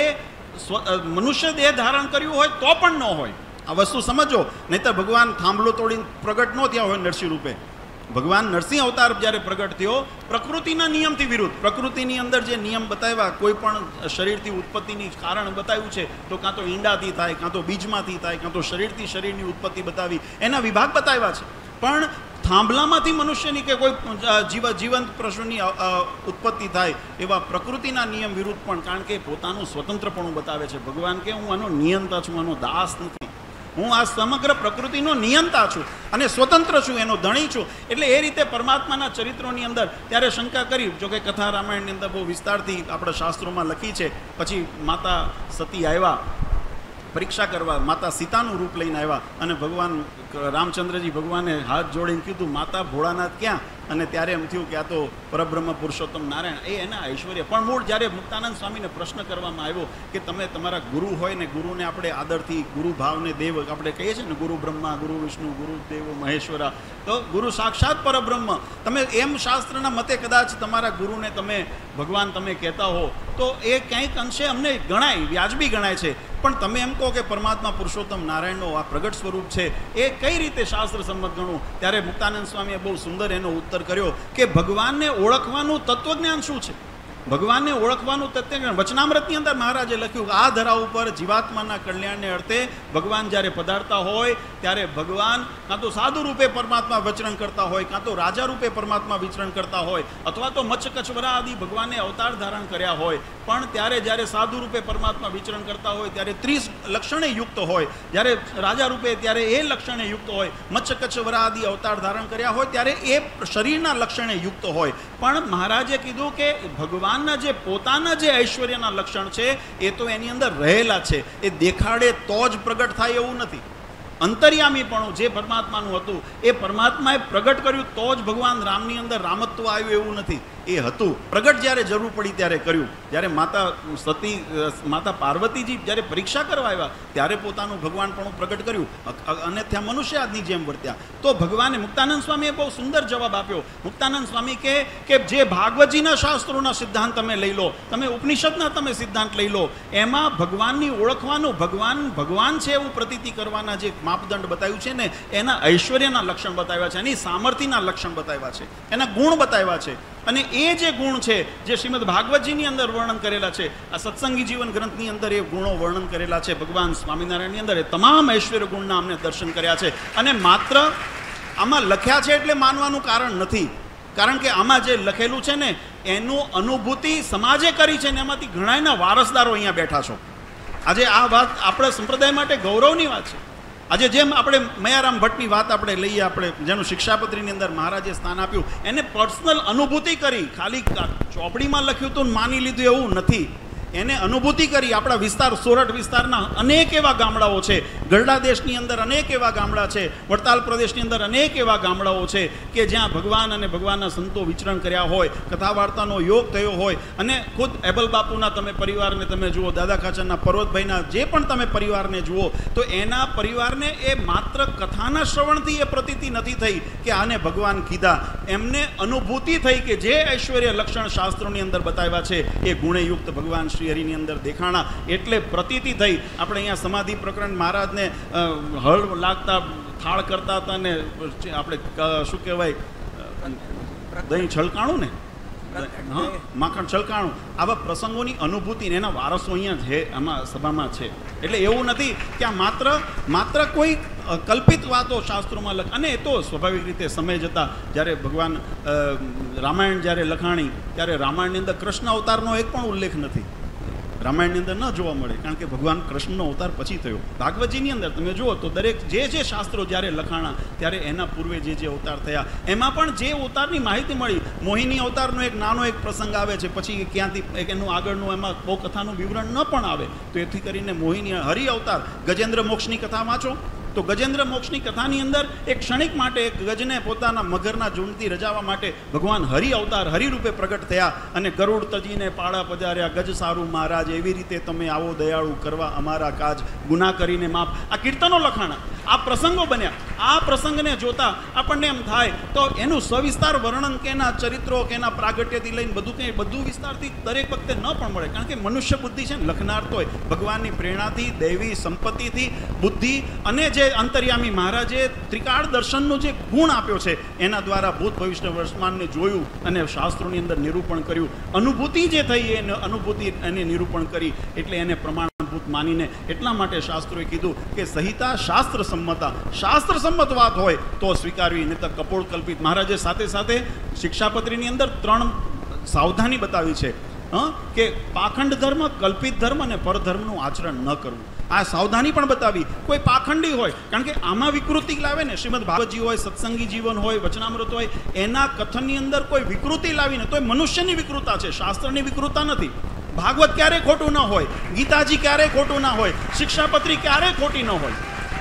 મનુષ્ય દેહ ધારણ કર્યું હોય તો પણ ન હોય. આ વસ્તુ સમજો, નહીંતર ભગવાન થાંભલો તોડીને પ્રગટ ન થયા હોય નરસિંહ રૂપે. ભગવાન નરસિંહ અવતાર જ્યારે પ્રગટ થયો પ્રકૃતિના નિયમથી વિરુદ્ધ, પ્રકૃતિની અંદર જે નિયમ બતાવ્યા, કોઈ પણ શરીરથી ઉત્પત્તિની કારણ બતાવ્યું છે તો કાં તો ઈંડાથી થાય, કાં તો બીજમાંથી થાય, કાં તો શરીરથી શરીરની ઉત્પત્તિ બતાવી, એના વિભાગ બતાવ્યા છે. પણ થાંભલામાંથી મનુષ્યની કે કોઈ જીવ જીવંત પશુની ઉત્પત્તિ થાય એવા પ્રકૃતિના નિયમ વિરુદ્ધ પણ, કારણ કે પોતાનું સ્વતંત્રપણું બતાવે છે. ભગવાન કે હું આનો નિયંતા છું, આનો દાસ નથી, હું આ સમગ્ર પ્રકૃતિનો નિયંતા છું અને સ્વતંત્ર છું, એનો ધણી છું. એટલે એ રીતે પરમાત્માના ચરિત્રોની અંદર ત્યારે શંકા કરી. જોકે કથા રામાયણની અંદર બહુ વિસ્તારથી આપણા શાસ્ત્રોમાં લખી છે. પછી માતા સતી આવ્યા પરીક્ષા કરવા માતા સીતાનું રૂપ લઈને આવ્યા અને ભગવાન રામચંદ્રજી ભગવાને હાથ જોડીને કીધું માતા ભોળાનાથ ક્યાં, અને ત્યારે એમ થયું કે આ તો પરબ્રહ્મ પુરુષોત્તમ નારાયણ એ એના ઐશ્વર્ય. પણ મૂળ જ્યારે મુક્તાનંદ સ્વામીને પ્રશ્ન કરવામાં આવ્યો કે તમે તમારા ગુરુ હોય ને ગુરુને આપણે આદરથી ગુરુ ભાવને દેવ આપણે કહીએ છીએ ને, ગુરુ બ્રહ્મા ગુરુ વિષ્ણુ ગુરુ દેવ મહેશ્વરા, તો ગુરુ સાક્ષાત પરબ્રહ્મ, તમે એમ શાસ્ત્રના મતે કદાચ તમારા ગુરુને તમે ભગવાન તમે કહેતા હો તો એ કંઈક અંશે અમને ગણાય, વ્યાજબી ગણાય છે. પણ તમે એમ કહો કે પરમાત્મા પુરુષોત્તમ નારાયણનો આ પ્રગટ સ્વરૂપ છે એ કઈ રીતે શાસ્ત્ર સંમત ગણવું? ત્યારે મુક્તાનંદ સ્વામીએ બહુ સુંદર એનો ઉત્તર કર્યો કે ભગવાનને ઓળખવાનું તત્વજ્ઞાન શું છે, ભગવાનને ઓળખવાનું તત્વજ્ઞાન. વચનામૃતની અંદર મહારાજે લખ્યું આ ધરા ઉપર જીવાત્માના કલ્યાણને અર્થે ભગવાન જ્યારે પધારતા હોય ત્યારે ભગવાન કાં તો સાધુ રૂપે પરમાત્મા વિચરણ કરતા હોય, કાં તો રાજા રૂપે પરમાત્મા વિચરણ કરતા હોય, અથવા તો મચ્છ કચ્છવરા આદિ ભગવાને અવતાર ધારણ કર્યા હોય. પણ ત્યારે જ્યારે સાધુ રૂપે પરમાત્મા વિચરણ કરતા હોય ત્યારે ત્રીસ લક્ષણે યુક્ત હોય, જ્યારે રાજા રૂપે ત્યારે એ લક્ષણે યુક્ત હોય, મચ્છ કચ્છવરા આદિ અવતાર ધારણ કર્યા હોય ત્યારે એ શરીરના લક્ષણે યુક્ત હોય. પણ મહારાજે કીધું કે ભગવાન જે પોતાના જે ઐશ્વર્યના લક્ષણ છે એ તો એની અંદર રહેલા છે, એ દેખાડે તો જ પ્રગટ થાય એવું નથી. અંતર્યામીપણું જે પરમાત્માનું હતું એ પરમાત્માએ પ્રગટ કર્યું તો જ ભગવાન રામની અંદર રામત્વ આવ્યું એવું નથી. એ હતું પ્રગટ જ્યારે જરૂર પડી ત્યારે કર્યું. જ્યારે માતા સતી માતા પાર્વતીજી જ્યારે પરીક્ષા કરવા આવ્યા ત્યારે પોતાનું ભગવાનપણું પ્રગટ કર્યું અને ત્યાં મનુષ્ય આદિની જેમ વર્ત્યા. તો ભગવાને મુક્તાનંદ સ્વામીએ બહુ સુંદર જવાબ આપ્યો. મુક્તાનંદ સ્વામી કહે કે જે ભાગવતજીના શાસ્ત્રોના સિદ્ધાંત તમે લઈ લો, તમે ઉપનિષદના તમે સિદ્ધાંત લઈ લો, એમાં ભગવાનની ઓળખવાનું, ભગવાન ભગવાન છે એવું પ્રતીતિ કરવાના જે માપદંડ બતાવ્યું છે ને, એના ઐશ્વર્યના લક્ષણ બતાવ્યા છે, એની સામર્થ્યના લક્ષણ બતાવ્યા છે, એના ગુણ બતાવ્યા છે. અને એ જે ગુણ છે જે શ્રીમદ ભાગવતજીની અંદર વર્ણન કરેલા છે, આ સત્સંગી જીવન ગ્રંથની અંદર એ ગુણો વર્ણન કરેલા છે ભગવાન સ્વામિનારાયણની અંદર, એ તમામ ઐશ્વર્ય ગુણના અમને દર્શન કર્યા છે. અને માત્ર આમાં લખ્યા છે એટલે માનવાનું કારણ નથી, કારણ કે આમાં જે લખેલું છે ને એનું અનુભૂતિ સમાજે કરી છે ને એમાંથી ઘણાના વારસદારો અહીંયા બેઠા છો. આજે આ વાત આપણા સંપ્રદાય માટે ગૌરવની વાત છે. આજે જેમ આપણે મયારામ ભટ્ટની વાત આપણે લઈએ, આપણે જેનું શિક્ષાપત્રીની અંદર મહારાજે સ્થાન આપ્યું, એને પર્સનલ અનુભૂતિ કરી, ખાલી ચોપડીમાં લખ્યું હતું માની લીધું એવું નથી. એને અનુભૂતિ કરી. આપણા વિસ્તાર સોરઠ વિસ્તારના અનેક એવા ગામડાઓ છે, ગરડા દેશની અંદર અનેક એવા ગામડા છે, વડતાલ પ્રદેશની અંદર અનેક એવા ગામડાઓ છે કે જ્યાં ભગવાન અને ભગવાનના સંતો વિચરણ કર્યા હોય, કથા વાર્તાનો યોગ થયો હોય. અને ખુદ એબલ બાપુના તમે પરિવારને તમે જુઓ, દાદા ખાચરના પર્વતભાઈના જે પણ તમે પરિવારને જુઓ, તો એના પરિવારને એ માત્ર કથાના શ્રવણથી એ પ્રતીતિ નથી થઈ કે આને ભગવાન કીધા, એમને અનુભૂતિ થઈ કે જે ઐશ્વર્ય લક્ષણ શાસ્ત્રોની અંદર બતાવ્યા છે એ ગુણયુક્ત ભગવાન શ્રી હરિની અંદર દેખાણા, એટલે પ્રતીતિ થઈ. આપણે અહીંયા સમાધિ પ્રકરણ મહારાજને હળ લાગતા થાળ કરતા હતા ને આપણે શું કહેવાય દહીં છલકાણું ને, હા માખણ છલકાણું, આવા પ્રસંગોની અનુભૂતિ એના વારસો અહીંયા છે, આમાં સભામાં છે. એટલે એવું નથી કે આ માત્ર માત્ર કોઈ કલ્પિત વાતો શાસ્ત્રોમાં લખ. અને એ તો સ્વાભાવિક રીતે સમય જતાં જ્યારે ભગવાન રામાયણ જ્યારે લખાણી ત્યારે રામાયણની અંદર કૃષ્ણ અવતારનો એક પણ ઉલ્લેખ નથી, રામાયણની અંદર ન જોવા મળે, કારણ કે ભગવાન કૃષ્ણનો અવતાર પછી થયો. ભાગવતજીની અંદર તમે જુઓ તો દરેક જે જે શાસ્ત્રો જ્યારે લખાણા ત્યારે એના પૂર્વે જે જે અવતાર થયા એમાં પણ જે અવતારની માહિતી મળી. મોહિની અવતારનો એક નાનો એક પ્રસંગ આવે છે, પછી ક્યાંથી એક એનું આગળનું એમાં બહુ કથાનું વિવરણ ન પણ આવે. તો એથી કરીને મોહિની હરિ અવતાર, ગજેન્દ્ર મોક્ષની કથા વાંચો તો ગજેન્દ્ર મોક્ષની કથાની અંદર એક ક્ષણિક માટે એક ગજને પોતાના મગરના ઝૂંડથી રજાવા માટે ભગવાન હરિ અવતાર હરિરૂપે પ્રગટ થયા અને ગરુડ તજીને પાળા પધાર્યા, ગજ સારું મહારાજ એવી રીતે તમે આવો દયાળુ કરવા અમારા કાજ, ગુના કરીને માફ. આ કીર્તનો લખાણા, આ પ્રસંગો બન્યા. આ પ્રસંગને જોતા આપણને એમ થાય તો એનું સવિસ્તાર વર્ણન કે એના ચરિત્રો કે એના પ્રાગટ્યથી લઈને બધું કંઈ બધું વિસ્તારથી દરેક વખતે ન પણ મળે, કારણ કે મનુષ્ય બુદ્ધિ છે ને લખનાર તોય ભગવાનની પ્રેરણાથી, દૈવી સંપત્તિથી, બુદ્ધિ અને જે અંતર્યામી મહારાજે ત્રિકાળ દર્શનનો જે ગુણ આપ્યો છે એના દ્વારા ભૂત ભવિષ્ય વર્તમાનને જોયું અને શાસ્ત્રોની અંદર નિરૂપણ કર્યું. અનુભૂતિ જે થઈ એને અનુભૂતિ એને નિરૂપણ કરી, એટલે એને પ્રમાણભૂત માનીને એટલા માટે શાસ્ત્રોએ કીધું કે સંહિતા શાસ્ત્ર સંમતા, શાસ્ત્ર સંમત વાત હોય તો સ્વીકારવી, નહીં તો કપોળ કલ્પિત. મહારાજે સાથે સાથે શિક્ષાપત્રીની અંદર ત્રણ સાવધાની બતાવી છે, હા, કે પાખંડ ધર્મ, કલ્પિત ધર્મ અને પરધર્મનું આચરણ ન કરવું. આ સાવધાની પણ બતાવી. કોઈ પાખંડી હોય, કારણ કે આમાં વિકૃતિ લાવે ને, શ્રીમદ ભાગવતજી હોય, સત્સંગી જીવન હોય, વચનામૃત હોય, એના કથનની અંદર કોઈ વિકૃતિ લાવીને તો એ મનુષ્યની વિકૃતા છે, શાસ્ત્રની વિકૃતા નથી. ભાગવત ક્યારે ખોટું ન હોય, ગીતાજી ક્યારે ખોટું ના હોય, શિક્ષાપત્રી ક્યારે ખોટી ન હોય.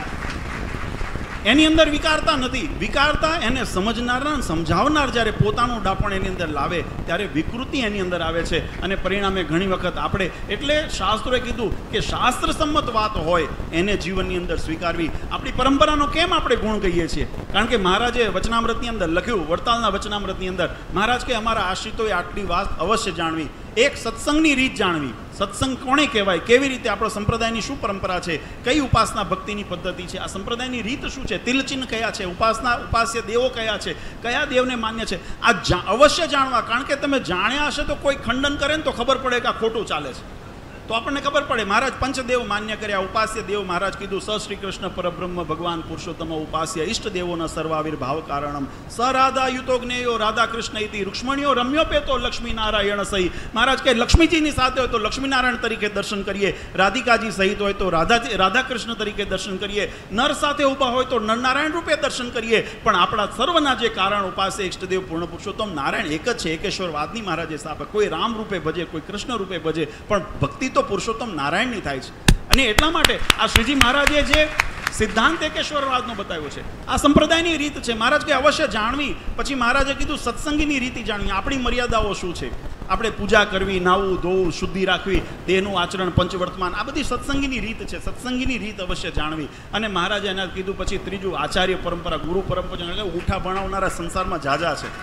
એની અંદર વિકારતા નથી. વિકારતા એને સમજનાર સમજાવનાર જ્યારે પોતાનું ડાપણ એની અંદર લાવે ત્યારે વિકૃતિ એની અંદર આવે છે અને પરિણામે ઘણી વખત આપણે એટલે શાસ્ત્રોએ કીધું કે શાસ્ત્ર સંમત વાત હોય એને જીવનની અંદર સ્વીકારવી. આપણી પરંપરાનો કેમ આપણે ગુણ કહીએ છીએ? કારણ કે મહારાજે વચનામૃતની અંદર લખ્યું, વડતાલના વચનામૃતની અંદર મહારાજ કે અમારા આશ્રિતોએ આટલી વાત અવશ્ય જાણવી, એક સત્સંગની રીત જાણવી. સત્સંગ કોણે કહેવાય, કેવી રીતે આપણો સંપ્રદાયની શું પરંપરા છે, કઈ ઉપાસના ભક્તિની પદ્ધતિ છે, આ સંપ્રદાયની રીત શું છે, તિલચિહ્ન કયા છે, ઉપાસના ઉપાસ્ય દેવો કયા છે, કયા દેવને માન્ય છે, આ અવશ્ય જાણવા. કારણ કે તમે જાણ્યા હશે તો કોઈ ખંડન કરે ને તો ખબર પડે કે આ ખોટું ચાલે છે, તો આપણને ખબર પડે. મહારાજ પંચદેવ માન્ય કર્યા, ઉપાસ્ય દેવ મહારાજ કીધું સ શ્રી કૃષ્ણ પરબ્રહ્મ ભગવાન પુરુષોત્તમ ઉપાસ્ય ઈષ્ટ દેવોના સર્વાવિર્ભાવ કારણમ સ રાધા યુતો જ્ઞેયો રાધા કૃષ્ણ ઇતિ રૂક્ષ્મણીઓ રમ્યોપેતો લક્ષ્મી નારાયણ સહી. મહારાજ કે લક્ષ્મીજીની સાથે હોય તો લક્ષ્મીનારાયણ તરીકે દર્શન કરીએ, રાધિકાજી સહિત હોય તો રાધાજી રાધા કૃષ્ણ તરીકે દર્શન કરીએ, નર સાથે ઊભા હોય તો નરનારાયણ રૂપે દર્શન કરીએ. પણ આપણા સર્વના જે કારણ ઉપાસ્ય ઈષ્ટદેવ પૂર્ણ પુરુષોત્તમ નારાયણ એક જ છે. એકેશ્વરવાદની મહારાજે સ્થાપક, કોઈ રામ રૂપે ભજે, કોઈ કૃષ્ણ રૂપે ભજે, પણ ભક્તિ તો પુરુષોત્તમ નારાયણની થાય છે. અને એટલા માટે આ શ્રીજી મહારાજે જે સિદ્ધાંત એકેશ્વરવાદનો બતાવ્યો છે, આ સંપ્રદાયની રીત છે. મહારાજ કે અવશ્ય જાણવી. પછી મહારાજે કીધું સત્સંગીની રીતિ જાણવી, આપણી મર્યાદાઓ શું છે, આપણે પૂજા કરવી, નાવું ધોવું, શુદ્ધિ રાખવી, દેહનું આચરણ, પંચવર્તમાન, આ બધી સત્સંગીની રીત છે. સત્સંગીની રીત અવશ્ય જાણવી. અને મહારાજે એના કીધું પછી ત્રીજું આચાર્ય પરંપરા, ગુરુ પરંપરા. ઉઠા ભણાવનારા સંસારમાં જાજા છે.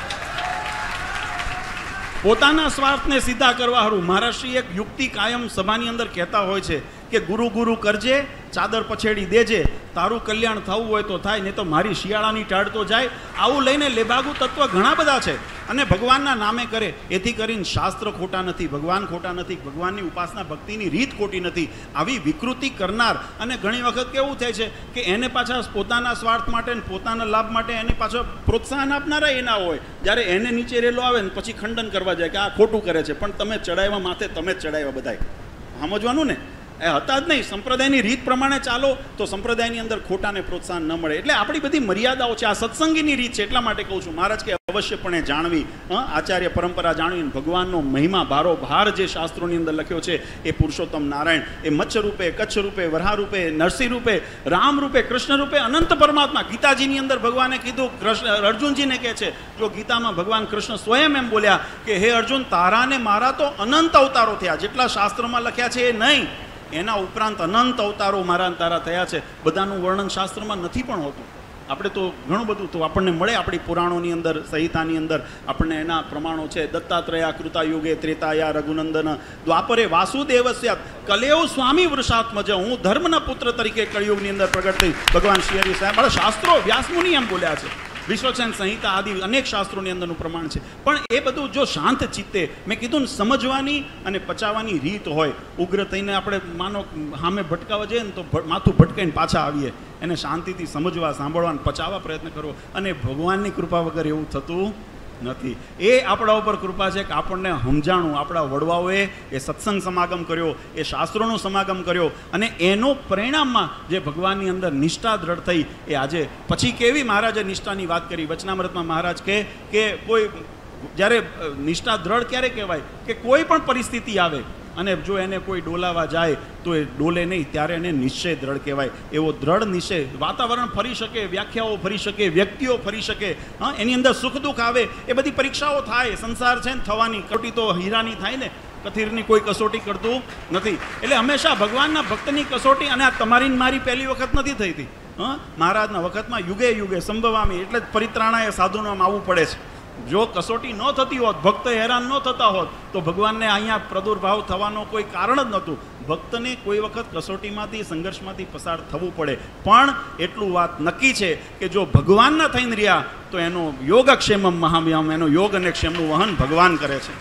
પોતાના સ્વાર્થને સીધા કરવા હારું મહારાષ્ટ્રી એક યુક્તિ કાયમ સભાની અંદર કહેતા હોય છે કે ગુરુ ગુરુ કરજે, ચાદર પછેડી દેજે, તારું કલ્યાણ થવું હોય તો થાય, નહીં તો મારી શિયાળાની ટાળ તો જાય. આવું લઈને લેભાગુ તત્વ ઘણા બધા છે અને ભગવાનના નામે કરે. એથી કરીને શાસ્ત્ર ખોટા નથી, ભગવાન ખોટા નથી, ભગવાનની ઉપાસના ભક્તિની રીત ખોટી નથી. આવી વિકૃતિ કરનાર અને ઘણી વખત કેવું થાય છે કે એને પાછા પોતાના સ્વાર્થ માટે પોતાના લાભ માટે એને પાછા પ્રોત્સાહન આપનારા એના હોય, જ્યારે એને નીચે રેલો આવે ને પછી ખંડન કરવા જાય કે આ ખોટું કરે છે. પણ તમે ચડાવ્યા માથે તમે જ ચડાવ્યા બધાય, સમજવાનું ને. એ હતા જ નહીં. સંપ્રદાયની રીત પ્રમાણે ચાલો તો સંપ્રદાયની અંદર ખોટાને પ્રોત્સાહન ન મળે. એટલે આપણી બધી મર્યાદાઓ છે. આ સત્સંગીની રીત છે. એટલા માટે કહું છું મહારાજ કે અવશ્યપણે જાણવી, આચાર્ય પરંપરા જાણવી, ભગવાનનો મહિમા ભારો ભાર જે શાસ્ત્રોની અંદર લખ્યો છે એ પુરુષોત્તમ નારાયણ, એ મચ્છ રૂપે, કચ્છ રૂપે, વરહા રૂપે, નરસિંહ રૂપે, રામ રૂપે, કૃષ્ણ રૂપે, અનંત પરમાત્મા. ગીતાજીની અંદર ભગવાને કીધું, કૃષ્ણ અર્જુનજીને કહે છે, જો ગીતામાં ભગવાન કૃષ્ણ સ્વયં એમ બોલ્યા કે હે અર્જુન, તારા ને મારા તો અનંત અવતારો થયા, જેટલા શાસ્ત્રોમાં લખ્યા છે એ નહીં, એના ઉપરાંત અનંત અવતારો મારા તારા થયા છે. બધાનું વર્ણન શાસ્ત્રમાં નથી પણ હોતું. આપણે તો ઘણું બધું તો આપણને મળે આપણી પુરાણોની અંદર, સંહિતાની અંદર આપણને એના પ્રમાણો છે. દત્તાત્રયા કૃતા યુગે ત્રેતાયા રઘુનંદન દ્વાપરે વાસુદેવસ્ય કલેવ સ્વામી વૃષાત્મજ, હું ધર્મના પુત્ર તરીકે કળિયુગની અંદર પ્રગટ થઈ. ભગવાન શ્રી હરિ સાહેબ બધા શાસ્ત્રો વ્યાસમુનિ એમ બોલ્યા છે. વિશ્વક્ષેન સંહિતા આદિ અનેક શાસ્ત્રોની અંદરનું પ્રમાણ છે. પણ એ બધું જો શાંત ચિત્તે, મેં કીધું ને, સમજવાની અને પચાવવાની રીત હોય. ઉગ્ર થઈને આપણે માનો સામે ભટકાવા જઈએ ને તો માથું ભટકાઈને પાછા આવીએ. એને શાંતિથી સમજવા, સાંભળવા, પચાવવા પ્રયત્ન કરવો. અને ભગવાનની કૃપા વગર એવું થતું નથી. એ આપણા ઉપર કૃપા છે કે આપણને સમજાણું. આપણા વડવાઓએ એ સત્સંગ સમાગમ કર્યો, એ શાસ્ત્રોનો સમાગમ કર્યો અને એનો પરિણામમાં જે ભગવાનની અંદર નિષ્ઠા દ્રઢ થઈ એ આજે. પછી કેવી મહારાજે નિષ્ઠાની વાત કરી વચનામૃતમાં. મહારાજ કહે કે કોઈ જ્યારે નિષ્ઠા દ્રઢ ક્યારે કહેવાય કે કોઈ પણ પરિસ્થિતિ આવે અને જો એને કોઈ ડોલાવા જાય તો એ ડોલે નહીં, ત્યારે એને નિશ્ચય દ્રઢ કહેવાય. એવો દ્રઢ નિશ્ચય. વાતાવરણ ફરી શકે, વ્યાખ્યાઓ ફરી શકે, વ્યક્તિઓ ફરી શકે, હા, એની અંદર સુખ દુઃખ આવે, એ બધી પરીક્ષાઓ થાય. સંસાર છે ને થવાની. કસોટી તો હીરાની થાય ને, કથિરની કોઈ કસોટી કરતું નથી. એટલે હંમેશા ભગવાનના ભક્તની કસોટી, અને આ તમારી મારી પહેલી વખત નથી થઈ હતી. હા, મહારાજના વખતમાં યુગે યુગે સંભવામી, એટલે જ પરિત્રાણાએ સાધુનામ આવવું પડે છે. જો કસોટી ન થતી હોત, ભક્ત હેરાન ન થતા હોત તો ભગવાનને અહીંયા પ્રદુર્ભાવ થવાનો કોઈ કારણ જ નહોતું. ભક્તને કોઈ વખત કસોટીમાંથી, સંઘર્ષમાંથી પસાર થવું પડે. પણ એટલું વાત નક્કી છે કે જો ભગવાનના થઈને રહ્યા તો એનો યોગક્ષેમમ મહામ્યામ, એનો યોગ અને ક્ષેમનું વહન ભગવાન કરે છે.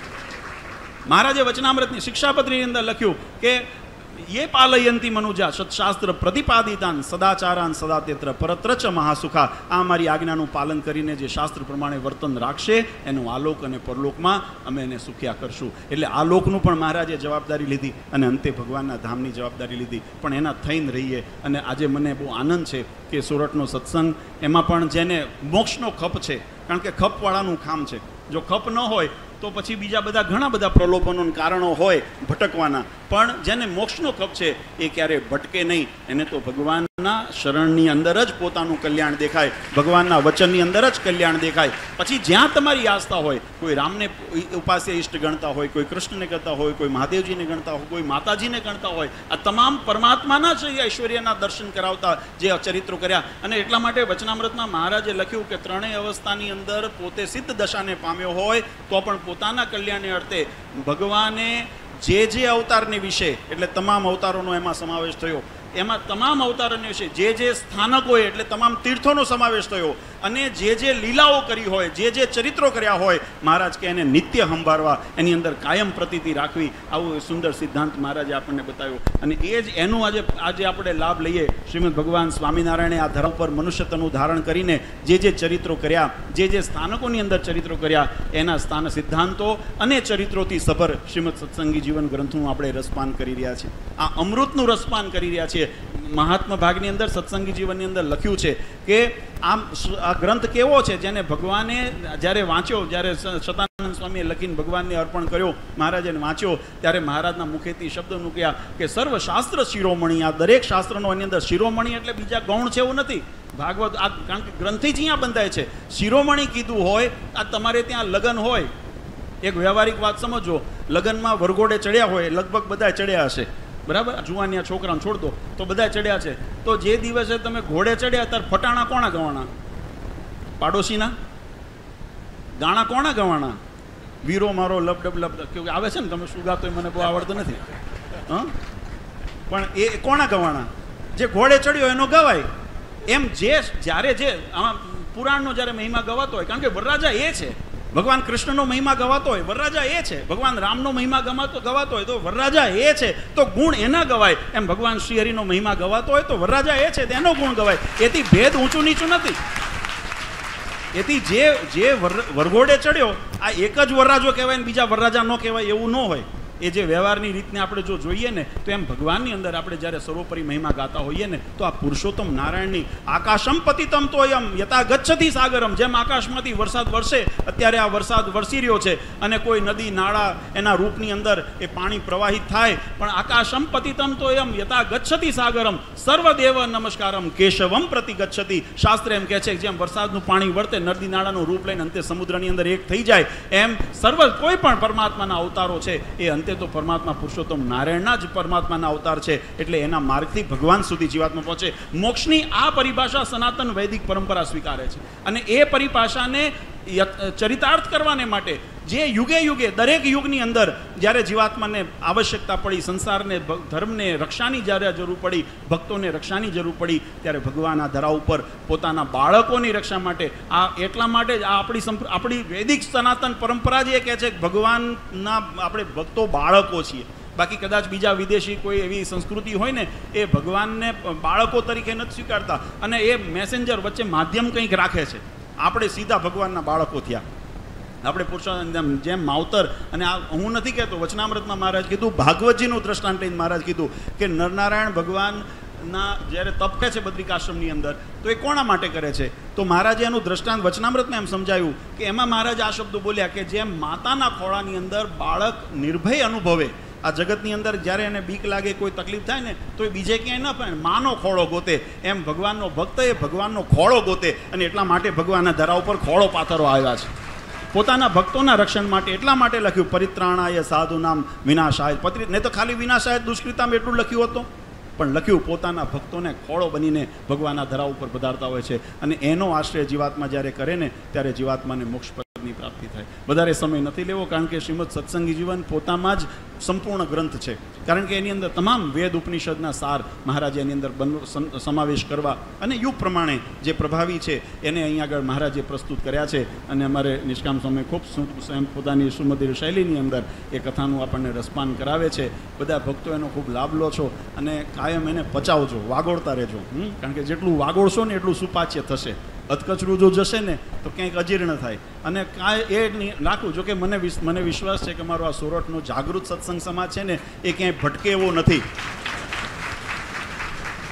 મહારાજે વચનામૃતની શિક્ષાપત્રીની અંદર લખ્યું કે ये पालयंती मनुजा सत्शास्त्र प्रतिपादितान सदाचारान सदातेत्र परत्रच महासुखा. આ અમારી આજ્ઞાનું પાલન કરીને જે શાસ્ત્ર પ્રમાણે વર્તન રાખશે એનું આલોક અને પરલોકમાં અમે એને સુખ્યા કરશું. એટલે આ લોકનું પણ મહારાજે જવાબદારી લીધી અને અંતે ભગવાનના ધામની જવાબદારી લીધી. પણ એના થઈને રહીએ. અને આજે મને બહુ આનંદ છે કે સોરઠનો સત્સંગ, એમાં પણ જેને મોક્ષનો ખપ છે, કારણ કે ખપવાળાનું કામ છે. જો ખપ ન હોય તો પછી બીજા બધા ઘણા બધા પ્રલોભનો કારણો હોય ભટકવાના, પણ જેને મોક્ષનો ખપ છે એ ક્યારેય ભટકે નહીં. એને તો ભગવાનના શરણની અંદર જ પોતાનું કલ્યાણ દેખાય, ભગવાનના વચનની અંદર જ કલ્યાણ દેખાય. પછી જ્યાં તમારી આસ્થા હોય, કોઈ રામને ઉપાસ્ય ઇષ્ટ ગણતા હોય, કોઈ કૃષ્ણને ગણતા હોય, કોઈ મહાદેવજીને ગણતા હોય, કોઈ માતાજીને ગણતા હોય, આ તમામ પરમાત્માના જ ઐશ્વર્યના દર્શન કરાવતા જે ચરિત્રો કર્યા. અને એટલા માટે વચનામૃતમાં મહારાજે લખ્યું કે ત્રણેય અવસ્થાની અંદર પોતે સિદ્ધ દશાને પામ્યો હોય તો પણ પોતાના કલ્યાણને અર્થે ભગવાને જે જે અવતારને વિશે, એટલે તમામ અવતારોનો એમાં સમાવેશ થયો, એમાં તમામ અવતારોને વિશે જે જે સ્થાનકોએ એટલે તમામ તીર્થોનો સમાવેશ થયો, અને જે જે લીલાઓ કરી હોય, જે જે ચરિત્રો કર્યા હોય, મહારાજ કે એને નિત્ય સંભાળવા, એની અંદર કાયમ પ્રતીતિ રાખવી, આવું સુંદર સિદ્ધાંત મહારાજે આપણને બતાવ્યો. અને એ જ એનું આજે આજે આપણે લાભ લઈએ. શ્રીમદ ભગવાન સ્વામિનારાયણે આ ધર્મ પર મનુષ્યત્વનું ધારણ કરીને જે જે ચરિત્રો કર્યા, જે જે સ્થાનકોની અંદર ચરિત્રો કર્યા, એના સ્થાન સિદ્ધાંતો અને ચરિત્રોથી સભર શ્રીમદ સત્સંગી જીવન ગ્રંથનું આપણે રસપાન કરી રહ્યા છીએ. આ અમૃતનું રસપાન કરી રહ્યા છીએ. મહાત્મા ભાગની અંદર સત્સંગી જીવનની અંદર લખ્યું છે કે આમ આ ગ્રંથ કેવો છે, જેને ભગવાને જ્યારે વાંચ્યો, જ્યારે સતાનંદ સ્વામીએ લખીને ભગવાનને અર્પણ કર્યો, મહારાજે વાંચ્યો, ત્યારે મહારાજના મુખેથી શબ્દ મૂક્યા કે સર્વ શાસ્ત્ર શિરોમણી. આ દરેક શાસ્ત્રનો એની અંદર શિરોમણી એટલે બીજા ગૌણ છે એવું નથી. ભાગવત આ કારણ કે ગ્રંથથી જ અહીંયા બંધાય છે. શિરોમણી કીધું હોય, આ તમારે ત્યાં લગ્ન હોય, એક વ્યવહારિક વાત સમજો, લગ્નમાં વરઘોડે ચડ્યા હોય, લગભગ બધા ચડ્યા હશે, બરાબર? જુવાનિયા છોકરાને છોડ દો તો બધા ચડ્યા છે. તો જે દિવસે તમે ઘોડે ચડ્યા ત્યારે ફટાણા કોણા ગવાણા? પાડોશીના. ગાણા કોણા ગવાણા? વીરો મારો લબડબ લબ આવે છે ને, તમે શું ગાતો મને બહુ આવડતું નથી, હા, પણ એ કોણા ગવાણા? જે ઘોડે ચડ્યો એનો ગવાય. એમ જે જ્યારે જે આમાં પુરાણનો જ્યારે મહિમા ગવાતો હોય, કારણ કે વરરાજા એ છે, ભગવાન કૃષ્ણનો મહિમા ગવાતો હોય, વરરાજા એ છે, ભગવાન રામનો મહિમા ગવાતો ગવાતો હોય તો વરરાજા એ છે, તો ગુણ એના ગવાય. એમ ભગવાન શ્રીહરિનો મહિમા ગવાતો હોય તો વરરાજા એ છે, તેનો ગુણ ગવાય. એથી ભેદ ઊંચું નીચું નથી. એથી જે જે વરઘોડે ચડ્યો આ એક જ વરરાજો કહેવાય ને બીજા વરરાજા ન કહેવાય એવું ન હોય. એ જે વ્યવહારની રીતને આપણે જો જોઈએ ને, તો એમ ભગવાનની અંદર આપણે જ્યારે સર્વોપરી મહિમા ગાતા હોઈએ ને, તો આ પુરુષોત્તમ નારાયણની આકાશમ પતિતમ તો એમ યથા ગચ્છતિ સાગરમ, જેમ આકાશમાંથી વરસાદ વરસે, અત્યારે આ વરસાદ વરસી રહ્યો છે, અને કોઈ નદી નાળા એના રૂપની અંદર એ પાણી પ્રવાહિત થાય, પણ આકાશમ પતિતમ તો એમ યથા ગચ્છતિ સાગરમ સર્વદેવ નમસ્કારમ કેશવમ પ્રતિ ગચ્છતિ. શાસ્ત્ર એમ કહે છે કે જેમ વરસાદનું પાણી વર્તે, નદી નાળાનું રૂપ લઈને અંતે સમુદ્રની અંદર એક થઈ જાય, એમ સર્વ કોઈ પણ પરમાત્માના અવતારો છે એ અંતે તો પરમાત્મા પુરુષોત્તમ નારાયણના જ પરમાત્માના અવતાર છે. એટલે એના માર્ગથી ભગવાન સુધી જીવાત્મા પહોંચે. મોક્ષની આ પરિભાષા સનાતન વૈદિક પરંપરા સ્વીકારે છે, અને એ પરિભાષાને ચરિતાર્થ કરવાને માટે જે યુગે યુગે દરેક યુગની અંદર જ્યારે જીવાત્માને આવશ્યકતા પડી, સંસારને ધર્મને રક્ષાની જ્યારે જરૂર પડી, ભક્તોને રક્ષાની જરૂર પડી, ત્યારે ભગવાન આ ધરા ઉપર પોતાના બાળકોની રક્ષા માટે, આ એટલા માટે જ આ આપણી આપણી વૈદિક સનાતન પરંપરા જ એ કહે છે કે ભગવાનના આપણે ભક્તો બાળકો છીએ. બાકી કદાચ બીજા વિદેશી કોઈ એવી સંસ્કૃતિ હોય ને, એ ભગવાનને બાળકો તરીકે નથી સ્વીકારતા, અને એ મેસેન્જર વચ્ચે માધ્યમ કંઈક રાખે છે. આપણે સીધા ભગવાનના બાળકો થયા. આપણે પુરુષોત્તમ જેમ માવતર, અને આ હું નથી કહેતો, વચનામૃતમાં મહારાજ કીધું, ભાગવતજીનું દ્રષ્ટાંત લઈને મહારાજ કીધું કે નરનારાયણ ભગવાનના જ્યારે તપ કરે છે બદ્રિકાશ્રમની અંદર, તો એ કોના માટે કરે છે? તો મહારાજે એનું દ્રષ્ટાંત વચનામૃતમાં એમ સમજાવ્યું કે એમાં મહારાજ આ શબ્દો બોલ્યા કે જેમ માતાના ખોળાની અંદર બાળક નિર્ભય અનુભવે, આ જગતની અંદર જ્યારે એને બીક લાગે, કોઈ તકલીફ થાય ને, તો એ બીજે ક્યાંય ન પાય, માનો ખોળો ગોતે, એમ ભગવાનનો ભક્ત એ ભગવાનનો ખોળો ગોતે. અને એટલા માટે ભગવાનના ધરા ઉપર ખોળો પાથરો આવ્યા છે પોતાના ભક્તોના રક્ષણ માટે. એટલા માટે લખ્યું પરિત્રાણાય સાધુ નામ વિનાશાય પત્રી, નહીં તો ખાલી વિનાશાય દુષ્કૃતામાં એટલું લખ્યું હતું, પણ લખ્યું પોતાના ભક્તોને ખોળો બનીને ભગવાનના ધરા ઉપર પધારતા હોય છે. અને એનો આશ્રય જીવાત્મા જ્યારે કરે ને, ત્યારે જીવાત્માને મોક્ષ ની પ્રાપ્તિ થાય. વધારે સમય નથી લેવો, કારણ કે શ્રીમદ સત્સંગી જીવન પોતામાં જ સંપૂર્ણ ગ્રંથ છે. કારણ કે એની અંદર તમામ વેદ ઉપનિષદના સાર મહારાજે એની અંદર સમાવેશ કરવા, અને યુગ પ્રમાણે જે પ્રભાવી છે એને અહીં આગળ મહારાજે પ્રસ્તુત કર્યા છે. અને અમારે નિષ્કામ સ્વામી ખૂબ પોતાની સુમધુર શૈલીની અંદર એ કથાનું આપણને રસપાન કરાવે છે. બધા ભક્તો એનો ખૂબ લાભ લો છો, અને કાયમ એને પચાવજો, વાગોળતા રહેજો. હમ કારણ કે જેટલું વાગોળશો ને એટલું સુપાચ્ય થશે. અધકચરું જો જશે ને તો ક્યાંક અજીર્ણ થાય. અને કાંઈ એ રાખવું, જો કે મને મને વિશ્વાસ છે કે મારો આ સોરઠનો જાગૃત સત્સંગ સમાજ છે ને, એ ક્યાંય ભટકે એવો નથી.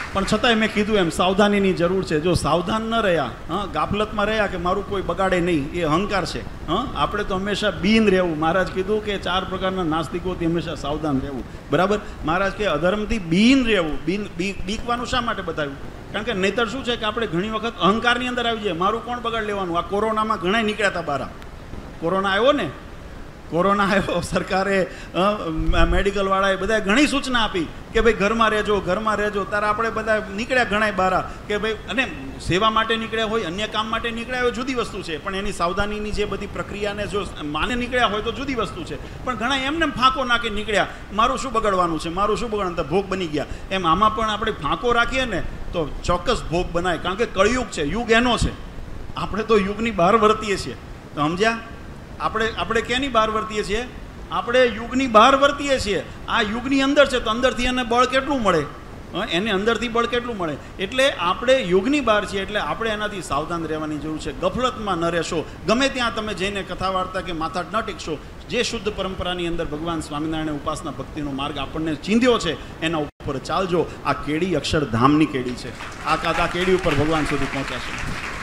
પણ છતાંય મેં કીધું એમ સાવધાનીની જરૂર છે. જો સાવધાન ન રહ્યા, હા, ગાફલતમાં રહ્યા કે મારું કોઈ બગાડે નહીં, એ અહંકાર છે. હા, આપણે તો હંમેશા બીન રહેવું. મહારાજ કીધું કે ચાર પ્રકારના નાસ્તિકોથી હંમેશા સાવધાન રહેવું. બરાબર. મહારાજ કે અધર્મથી બીન રહેવું. બીન બીકવાનું શા માટે બતાવ્યું? કારણ કે નહીતર શું છે કે આપણે ઘણી વખત અહંકારની અંદર આવી જાય. મારું કોણ બગાડ લેવાનું? આ કોરોનામાં ઘણા નીકળ્યા હતા બહાર. કોરોના આવ્યો ને, કોરોના આવ્યો, સરકારે મેડિકલવાળાએ બધાએ ઘણી સૂચના આપી કે ભાઈ ઘરમાં રહેજો, ઘરમાં રહેજો. ત્યારે આપણે બધા નીકળ્યા ઘણા બહાર કે ભાઈ, અને સેવા માટે નીકળ્યા હોય, અન્ય કામ માટે નીકળ્યા હોય, જુદી વસ્તુ છે. પણ એની સાવધાનીની જે બધી પ્રક્રિયાને જો માને નીકળ્યા હોય તો જુદી વસ્તુ છે. પણ ઘણા એમને ફાંકો નાખી નીકળ્યા, મારું શું બગાડવાનું છે, મારું શું બગાડવાનું, તો ભોગ બની ગયા. એમ આમાં પણ આપણે ફાંકો રાખીએ ને તો ચોક્કસ ભોગ બનાય. કારણ કે કળિયુગ છે, યુગ એનો છે. આપણે તો યુગની બહાર વર્તીએ છીએ. તો સમજ્યા? આપણે આપણે ક્યાંની બહાર વર્તીએ છીએ? આપણે યુગની બહાર વર્તીએ છીએ. આ યુગની અંદર છે તો અંદરથી એને બળ કેટલું મળે? એને અંદરથી બળ કેટલું મળે? એટલે આપણે યુગની બહાર છીએ, એટલે આપણે એનાથી સાવધાન રહેવાની જરૂર છે. ગફલતમાં ન રહેશો. ગમે ત્યાં તમે જઈને કથા વાર્તા કે માથા ન ટેકશો. જે શુદ્ધ પરંપરાની અંદર ભગવાન સ્વામિનારાયણ ઉપાસના ભક્તિનો માર્ગ આપણને ચીંધ્યો છે એના ઉપર ચાલજો. આ કેડી અક્ષરધામની કેડી છે. આ આ કેડી ઉપર ભગવાન સુધી પહોંચાશે.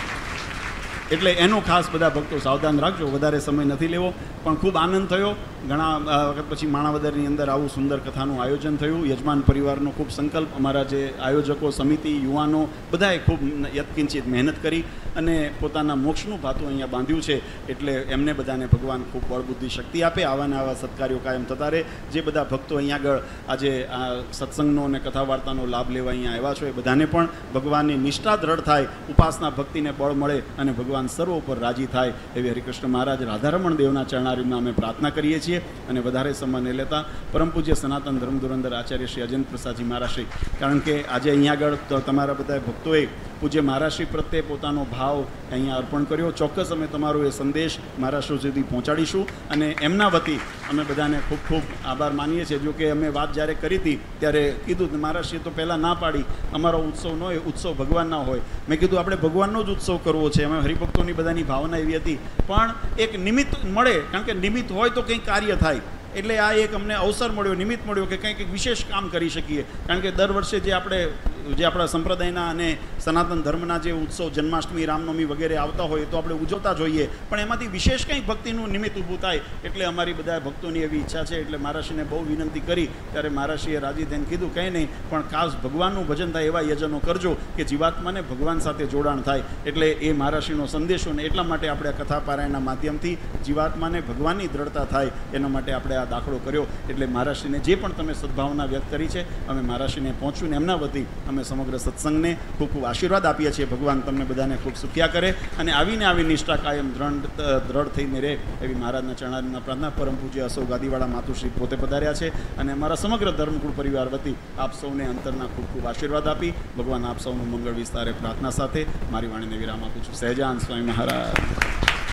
એટલે એનું ખાસ બધા ભક્તો સાવધાન રાખજો. વધારે સમય નથી લેવો, પણ ખૂબ આનંદ થયો. ઘણા વખત પછી માણાવદરની અંદર આવું સુંદર કથાનું આયોજન થયું. યજમાન પરિવારનો ખૂબ સંકલ્પ, અમારા જે આયોજકો, સમિતિ, યુવાનો બધાએ ખૂબ યત્કિંચિત મહેનત કરી અને પોતાના મોક્ષનું ભાતું અહીંયા બાંધ્યું છે. એટલે એમને બધાને ભગવાન ખૂબ બળ બુદ્ધિ શક્તિ આપે. આવા ને આવા સત્કાર્યો કાયમ થતા રહે. જે બધા ભક્તો અહીંયા આગળ આજે આ સત્સંગનો અને કથા વાર્તાનો લાભ લેવા અહીંયા આવ્યા છો, એ બધાને પણ ભગવાનની નિષ્ઠા દ્રઢ થાય, ઉપાસના ભક્તિને બળ મળે અને ભગવાન સર્વ ઉપર રાજી થાય એવી હરિકૃષ્ણ મહારાજ રાધારમણ દેવના ચરણારીમાં અમે પ્રાર્થના કરીએ છીએ. અને વધારે સમય નહીં લેતા પરમ પૂજ્ય સનાતન ધર્મ ધુરંધર આચાર્ય શ્રી અજેન્દ્ર પ્રસાદજી મહારાજશ્રી, કારણ કે આજે અહીંયા આગળ તમારા બધા ભક્તોએ પૂજ્ય મહારાજશ્રી પ્રત્યે પોતાનો ભાવ અહીંયા અર્પણ કર્યો. ચોક્કસ અમે તમારો એ સંદેશ મહારાષ્ટ્ર સુધી પહોંચાડીશું અને એમના વતી અમે બધાને ખૂબ ખૂબ આભાર માનીએ છીએ. જો કે અમે વાત જ્યારે કરી હતી ત્યારે કીધું કે મહારાજશ્રીએ તો પહેલાં ના પાડી, અમારો ઉત્સવ ન હોય, ઉત્સવ ભગવાનના હોય. મેં કીધું આપણે ભગવાનનો જ ઉત્સવ કરવો છે. અમે હરિભક્તોની બધાની ભાવના એવી હતી, પણ એક નિમિત્ત મળે, કારણ કે નિમિત્ત હોય તો કંઈક કાર્ય થાય. એટલે આ એક અમને અવસર મળ્યો, નિમિત્ત મળ્યો કે કંઈક વિશેષ કામ કરી શકીએ. કારણ કે દર વર્ષે જે આપણે જે આપણા સંપ્રદાયના અને સનાતન ધર્મના જે ઉત્સવ જન્માષ્ટમી, રામનવમી વગેરે આવતા હોય તો આપણે ઉજવતા જોઈએ, પણ એમાંથી વિશેષ કંઈક ભક્તિનું નિમિત્ત ઊભું થાય. એટલે અમારી બધા ભક્તોની એવી ઈચ્છા છે. એટલે મહારાજશ્રીને બહુ વિનંતી કરી ત્યારે મહારાજશ્રીએ રાજી થઈને કીધું કંઈ નહીં, પણ ખાસ ભગવાનનું ભજન થાય એવા યજનો કરજો કે જીવાત્માને ભગવાન સાથે જોડાણ થાય. એટલે એ મહારાજશ્રીનો સંદેશો ને એટલા માટે આપણે આ કથા પારાયણના માધ્યમથી જીવાત્માને ભગવાનની દ્રઢતા થાય એના માટે આપણે આ દાખલો કર્યો. એટલે મહારાજશ્રીને જે પણ તમે સદભાવના વ્યક્ત કરી છે, અમે મહારાજશ્રીને પહોંચ્યું ને એમના વતી અમે સમગ્ર સત્સંગને ખૂબ ખૂબ આશીર્વાદ આપીએ છીએ. ભગવાન તમને બધાને ખૂબ સુખ્યા કરે અને આવીને આવી નિષ્ઠા કાયમ દ્રઢ દ્રઢ થઈને રહે એવી મહારાજના ચરણારીના પ્રાર્થના. પરમ પૂજ્ય અશોક ગાદીવાળા માતુશ્રી પોતે પધાર્યા છે અને અમારા સમગ્ર ધર્મકુળ પરિવાર વતી આપ સૌને અંતરના ખૂબ ખૂબ આશીર્વાદ આપી ભગવાન આપ સૌનું મંગળ વિસ્તારે પ્રાર્થના સાથે મારી વાણીને વિરામ આપું છું. સહેજાન સ્વામી મહારાજ.